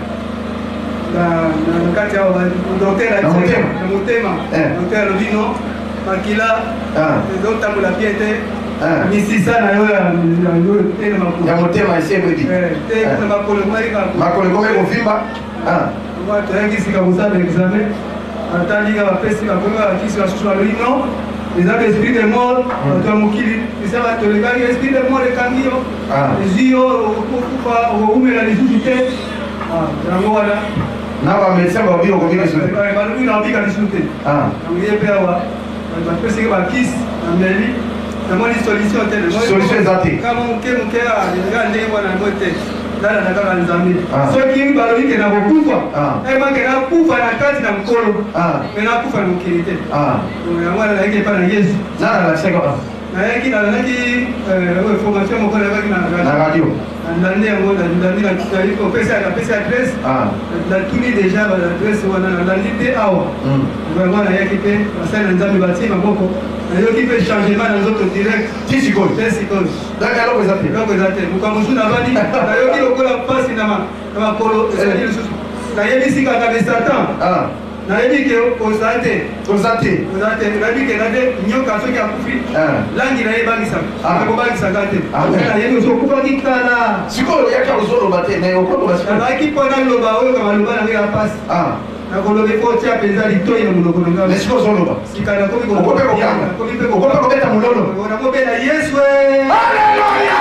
na na kati ya docteur a na motema docteur Lobino makila donc tambola bien était misisa na yo ya yo tena makulu ya motema isebe bi eh tena makulu mari ka makulu ko ko vimba ah moi tu as dit que vous avez examen attendez que va passer va comment qui soit sur le non les hommes esprit de mort tu as mokili ça va te le gars esprit de mort et cambio les yeux au pas au où la discuter ah rango wala na ba médecin ba bi ko bi sur ba ba lui na bi ka discuter ah on y est pas wa ba passer que ba kiss na meli na moi solution telle solution zate kama mke mke a ndio wana ngote dala na kama nzambi so kimi baloni ke na kufa eh manke na kufa na kati na mkono ah na kufa na mkilite ah ya mwana na yake pana Yesu na na seka na yake na naki eh formation mko na baki na radio ndani yango ndani na kitaifa pesa na pesa adresse ah na tuni deja ba adresse wana na ndani te awa mm mwana yake pe asana nzambi bati maboko na yo kipe changement na nzoto direct dix secondes dix secondes daka lo ezate lo ezate mukamusu na bani na yo ki lokola pasi na ma na makolo ezali lususu na yebi sika na Satan ah na yebi ke ozate ozate ozate na yebi ke na de nyoka soki akufi ah langi na yebi bangisa ko bangisa gate na yebi so kufa kitala siko yaka ozolo bate na yo ko basi na ki pona lo ba oyo kama lo bana ngira pasi ah na kolobe ko tia penza litoi na muloko nga lesiko zoloba sikana ko ko ko ko kanga ko ko ko ko beta mulolo na ko beta Yesu haleluya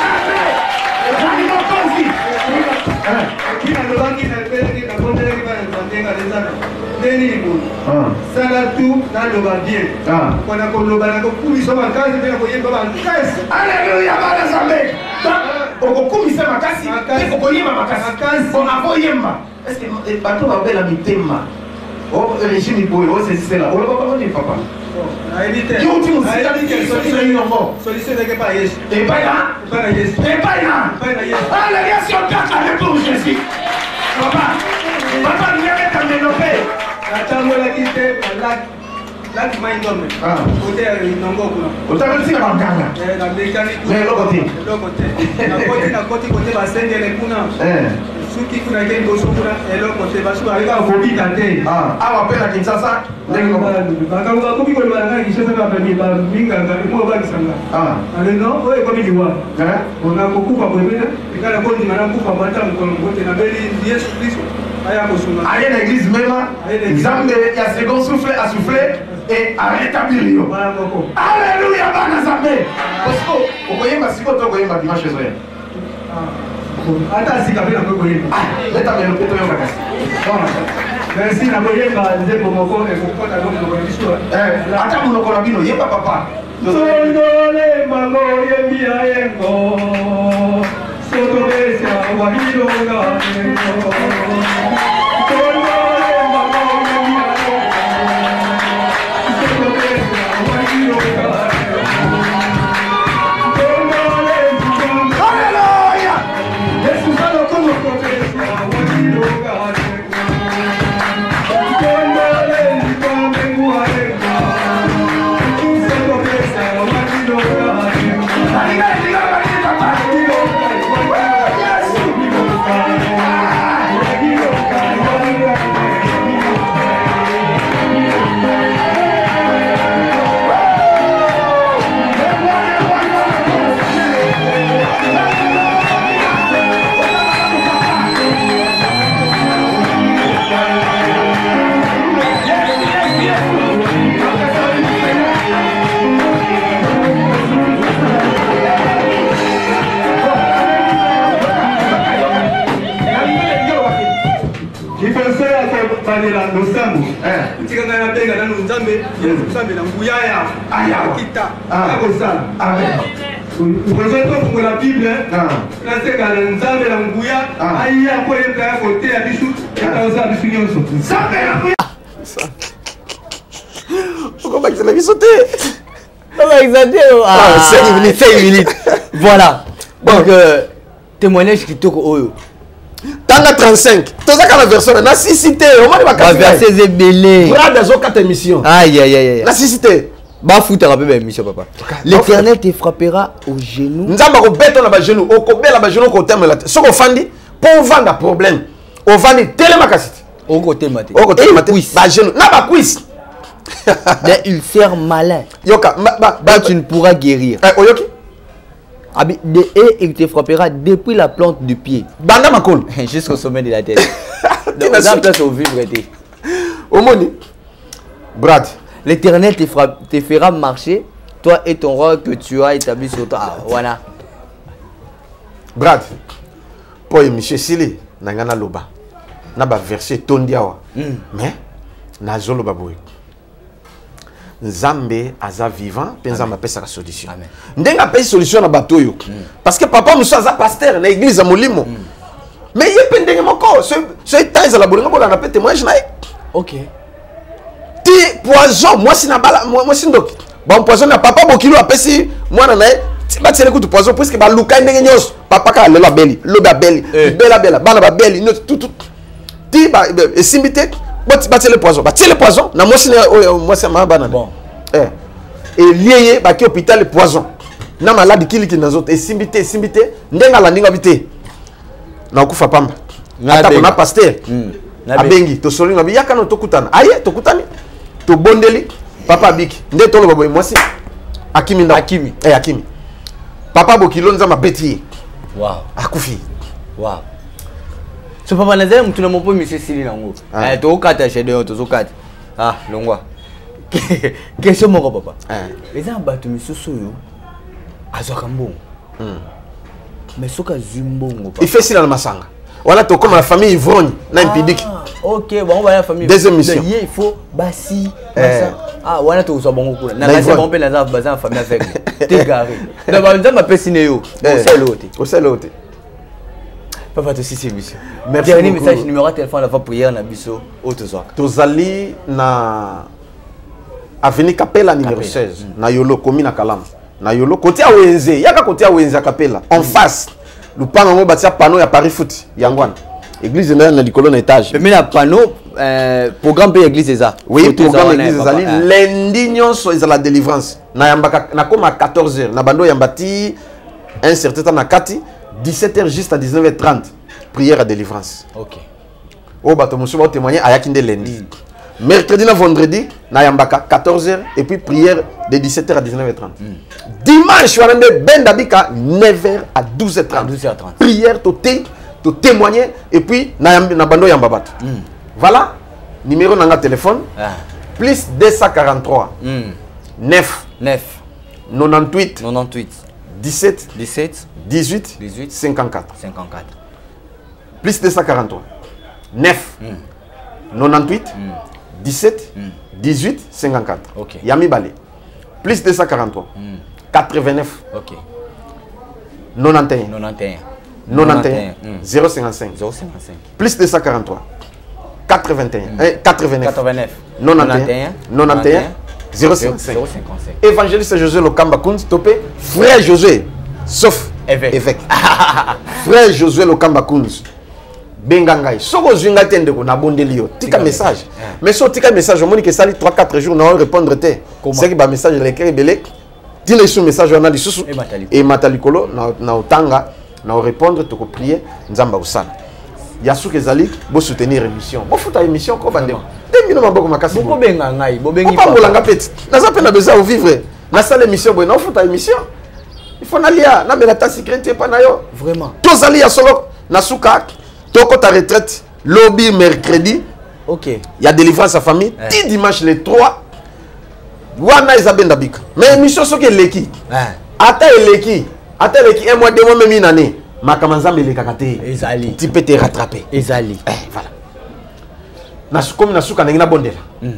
ni mo konzi ah kina lo bangi na pele ni na bonde ni bana tandenga lezana neni ni ko ah sala tu na lo ba bien ah kona ko lo bana ko kumi so makazi tena ko yemba ba kazi haleluya bana zambe ko ko kumi sa makasi ko ko yemba makasi ko avo yemba est-ce que bateau va bela mitema oh régime boy oh c'est c'est là oh papa on dit papa a éviter qui ultime c'est solution une encore solution n'est pas Yesu et pas là pas Yesu et pas là pas Yesu alléluia sur quatre avec pour Jésus papa papa il y a ta développé la tango la kite la la qui m'a donné ah côté nongo kuna utakalisi na manganga eh na mécanique mais le côté le côté na côté na côté côté ba sengele kuna eh soki kuna ke liboso kuna eloko te baso baleka kobika te awa mpe na Kinshasa ndenge bakambo bakomi koloba nanga Kinshasa bapemi baminganga mo bakisanga ale non oyo ekomi liwa ona kokufa boyebena ekala kondima na kufa bata mokolo mokote nabeli Yesu Kristo aya kosunga aye na église mema nzambe ya second souffle a soufflé et a rétabli yo alléluia bana nzambe parce que okoyemba siko to koyemba dimanche zoya ata sika pe na koyemba leta melo peto yo bakasi merci na koyemba nzembo moko ekokota ngo moko biso eh ata munoko na bino yemba papa sondole mango yembi ayengo soto besa wahiro nga la Bible, la séquence nzambe la nguya, aïe à quoi il y a côté à bisou, et à osa bisou nyonso. Nzambe la nguya. Pourquoi que c'est la vie sautée? Comment exagérer? Ah, cinq minutes, cinq minutes. Voilà. Donc, euh, témoignage qui toque au Tanga trente-cinq. Tout ça quand la version la cité, au moins il va casser. La version est belée. Brad des quatre émissions. Aïe aïe aïe. La cité. Bah foutre un peu ma émission papa. L'Éternel te frappera au genou. Nzamba ko beto na ba genou, o ko bela ba genou ko terme la. So ko fandi pour vendre problème. O vandi telema kasiti. O ko telema te. O ko telema te. Ba genou na ba quiz. Des ulcères malins. Yoka ba ba tu ne pourras guérir. Eh oyoki. Et il te frappera depuis la plante du pied. Banda makol. Jusqu'au sommet de la tête. Donc ça place au vivre été. Au moni. Brad. L'Éternel te, te fera marcher, toi et ton roi que tu as établi sur toi. Ah, voilà. Brad. Pour Michel Sili, nangana loba. Naba verset tondiawa. Mais nazolo baboui. Nzambe aza vivant, Nzambe apesa la solution. Ndenga apesa solution na bato yo. Parce que papa nous aza pasteur na église à Molimo. Mais il y a pendenge moko, ce ce taille la bolinga bola na pe témoignage na. OK. Ti poison, moi si na bala, moi si ndok. Bon poison na papa bokilo apesi moi na nae. Ti ba tsele kutu poison puisque ba luka ndenge nyos. Papa ka le la beli, le ba beli, bela bela, bana ba beli, tout tout. Ti ba esimbité. Bon, tu bats le poison. Bah, tu le poison. Na moi, c'est moi, c'est ma banane. Bon. Eh. Et lié, bah, qui hôpital le poison. Na malade qui qui dans autres. Et simbité, simbité. Ndenga la ninga bité. Na kufa pamba. Na ta na pasteur. Na bengi. To soli na biyaka no to kutana. Aye, to kutani. To bondeli. Papa biki. Nde to lo babo moi si. Akimi nda. Akimi. Eh, Akimi. Papa bokilo nza mabeti. Wow. Akufi. Wow. Ce papa Nazé, tu n'as pas mis Cécile Nango. Eh, tu as quatre chez deux, tu as quatre. Ah, l'ongwa. Question mon papa. Les gens battent monsieur Soyo. Azokambo. Mais ce que Zumbo. Il fait ça dans le Masanga. Voilà, tu comme la famille Yvonne, na impidique. OK, bon, on va la famille. Deuxième mission. Il faut Bassi. Ah, voilà, tu as bon coup. Na c'est bon, la zaf bazan famille avec. T'es garé. D'abord, on m'a pessiné yo. C'est l'autre. C'est l'autre. Papa, tu sais, c'est monsieur. Merci. Dernier message, numéro de téléphone, la fois prière, na biso, autre soir. Tozali na avenue Capella numéro seize, na Yolo, commune à Kalam. Na Yolo, côté à Wenze, yaka côté à Wenze à Capella, en face. Le panneau, on bâtit un panneau, il y a Paris Foot, Yangwan. Église de na colonne étage. Mais le panneau, programme pour l'église, c'est ça. Oui, programme l'église, c'est ça. L'indignation, c'est la délivrance. Na yambaka, na comme à quatorze heures, na bando yambati, un certain temps na kati. dix-sept heures juste à dix-neuf heures trente. prière à délivrance. Ok. Oh, bato monsieur va témoigner à Yakinde lundi. Mm. Mercredi na vendredi, na Yambaka, quatorze heures, et puis prière de dix-sept heures à dix-neuf heures trente. Mm. Dimanche, Ben Dabika, neuf heures à douze heures trente. À douze heures trente. Prière, toté, to témoigner, et puis na Bando Yambabat. Mm. Voilà, numéro nanga téléphone, ah. plus deux cent quarante-trois, mm. neuf, neuf, quatre-vingt-dix-huit, quatre-vingt-dix-huit, dix-sept, dix-sept, dix-huit, dix-huit, cinquante-quatre. cinquante-quatre. Plus deux cent quarante-trois, neuf, mm. quatre-vingt-dix-huit, mm. dix-sept, mm. dix-huit, cinquante-quatre. Ok. Yami Balé. Plus deux cent quarante-trois, mm. quatre-vingt-neuf, ok. quatre-vingt-onze, quatre-vingt-onze, zéro cinquante-cinq. zéro cinquante-cinq. Plus deux cent quarante-trois, quatre-vingt-un, mm. quatre-vingt-neuf, quatre-vingt-neuf, quatre-vingt-onze, zéro cinquante-cinq. cinquante-cinq. Évangéliste Josué Lokamba Kounz, topé, frère Josué, sauf évêque. évêque. Frère Josué Lokamba Kounz, Bengangai, Soko Zunga Tendeko, na Bondelio, tika message. Mais so tika message, on m'a dit que ça, trois quatre jours, on va répondre. C'est que le message, il est écrit, tu les sous message, on a dit sous et Matalikolo, na Otanga, na répondre, tu peux prier, Nzamba Oussana. Il y a ceux qui vont soutenir l'émission. Vous faites l'émission, comment vous deux minutes, vous makasi. Vous pouvez bengangai, vous bengi pas. Vous pouvez petit. N'a pas besoin de vivre. N'a pas l'émission, vous faites l'émission. Il faut aller à na melata sécurité pas na yo. Vraiment. Tous allez à solo na souka, toko ta retraite, lobby mercredi. OK. Il y a délivrance à famille, dix dimanche les trois. Wana Isabenda Bik. Mais émission ce que leki. Ata leki. Ata leki un mois deux mois même une année. Makamanzambe les kakate. Ezali. Tu peux te rattraper. Ezali. Eh, voilà. Nasu comme nasu kana ngina bondela.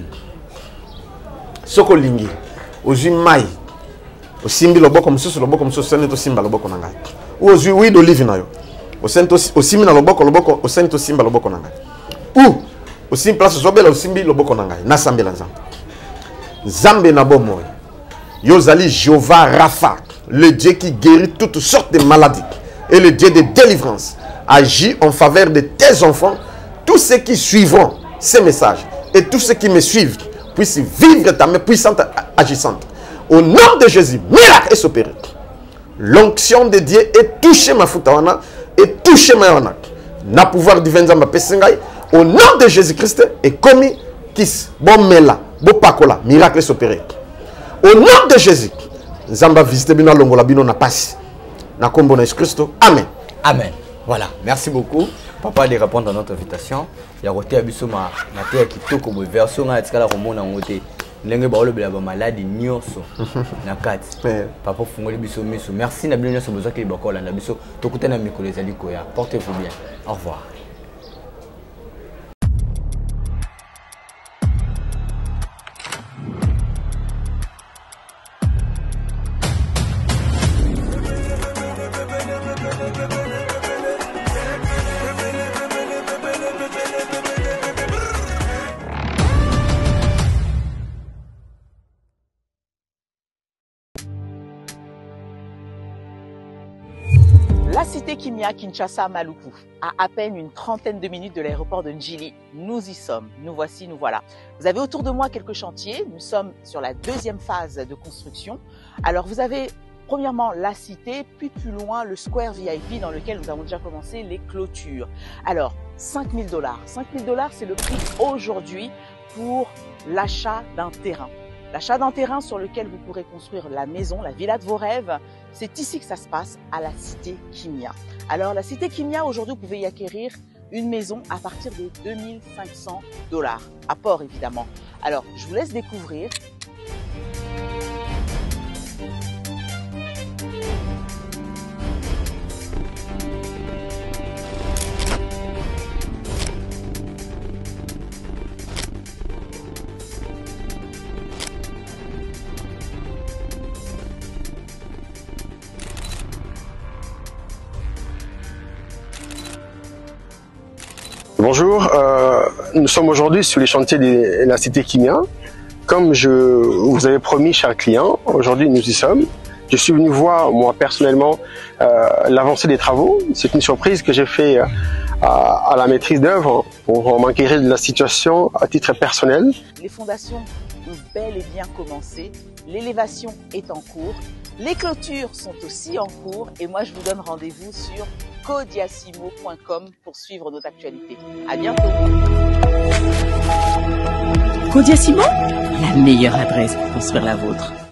Soko lingi. Ozu mai. Osimbi loboko msusu loboko msusu sene to simba loboko nanga. Ozu wi d'olive na yo. Osento osimi na loboko loboko osento simba loboko nanga. Ou osim place zobela osimbi loboko nanga. Na sambela nzambe. Zambe na bomo. Yozali Jéhovah Rapha, le Dieu qui guérit toutes sortes de maladies. Et le Dieu de délivrance agit en faveur de tes enfants. Tous ceux qui suivront ces messages et tous ceux qui me suivent puissent vivre ta main puissante agissante. Au nom de Jésus, miracle est opéré. L'onction de Dieu est touchée ma foutawana et touchée ma yana. Na pouvoir divin zamba pesengai. Au nom de Jésus-Christ est commis kis bon mela bon pakola miracle est opéré. Au nom de Jésus, zamba visite bino longola bino na passe. Na kombo na Jésus-Christ. Amen. Amen. Voilà, merci beaucoup. Papa de répondre à notre invitation. Il y a côté abisso ma na terre qui toko bo version na tikala ko mona ngote. Ndenge ba olobela ba maladi nyoso na kati. Papa fungoli biso miso. Merci na bino nyoso besoin que bakola na biso tokutana mikolo ezali koya. Portez-vous bien. Au revoir. La cité Kimia, Kinshasa, Maluku, à à peine une trentaine de minutes de l'aéroport de Njili. Nous y sommes, nous voici, nous voilà. Vous avez autour de moi quelques chantiers, nous sommes sur la deuxième phase de construction. Alors vous avez premièrement la cité, puis plus loin le Square V I P dans lequel nous avons déjà commencé les clôtures. Alors cinq mille dollars, cinq mille dollars c'est le prix aujourd'hui pour l'achat d'un terrain. L'achat d'un terrain sur lequel vous pourrez construire la maison, la villa de vos rêves, c'est ici que ça se passe, à la cité Kimia. Alors la cité Kimia, aujourd'hui, vous pouvez y acquérir une maison à partir de deux mille cinq cents dollars, à port évidemment. Alors, je vous laisse découvrir. Bonjour, euh, nous sommes aujourd'hui sur les chantiers de la cité Kimia. Comme je vous avais promis, chers clients, aujourd'hui nous y sommes. Je suis venu voir, moi personnellement, euh, l'avancée des travaux. C'est une surprise que j'ai fait euh, à, à la maîtrise d'œuvre pour m'enquérir de la situation à titre personnel. Les fondations ont bel et bien commencé, l'élévation est en cours, les clôtures sont aussi en cours et moi je vous donne rendez-vous sur codiasimo point com pour suivre notre actualité. À bientôt. Codiasimo, la meilleure adresse pour construire la vôtre.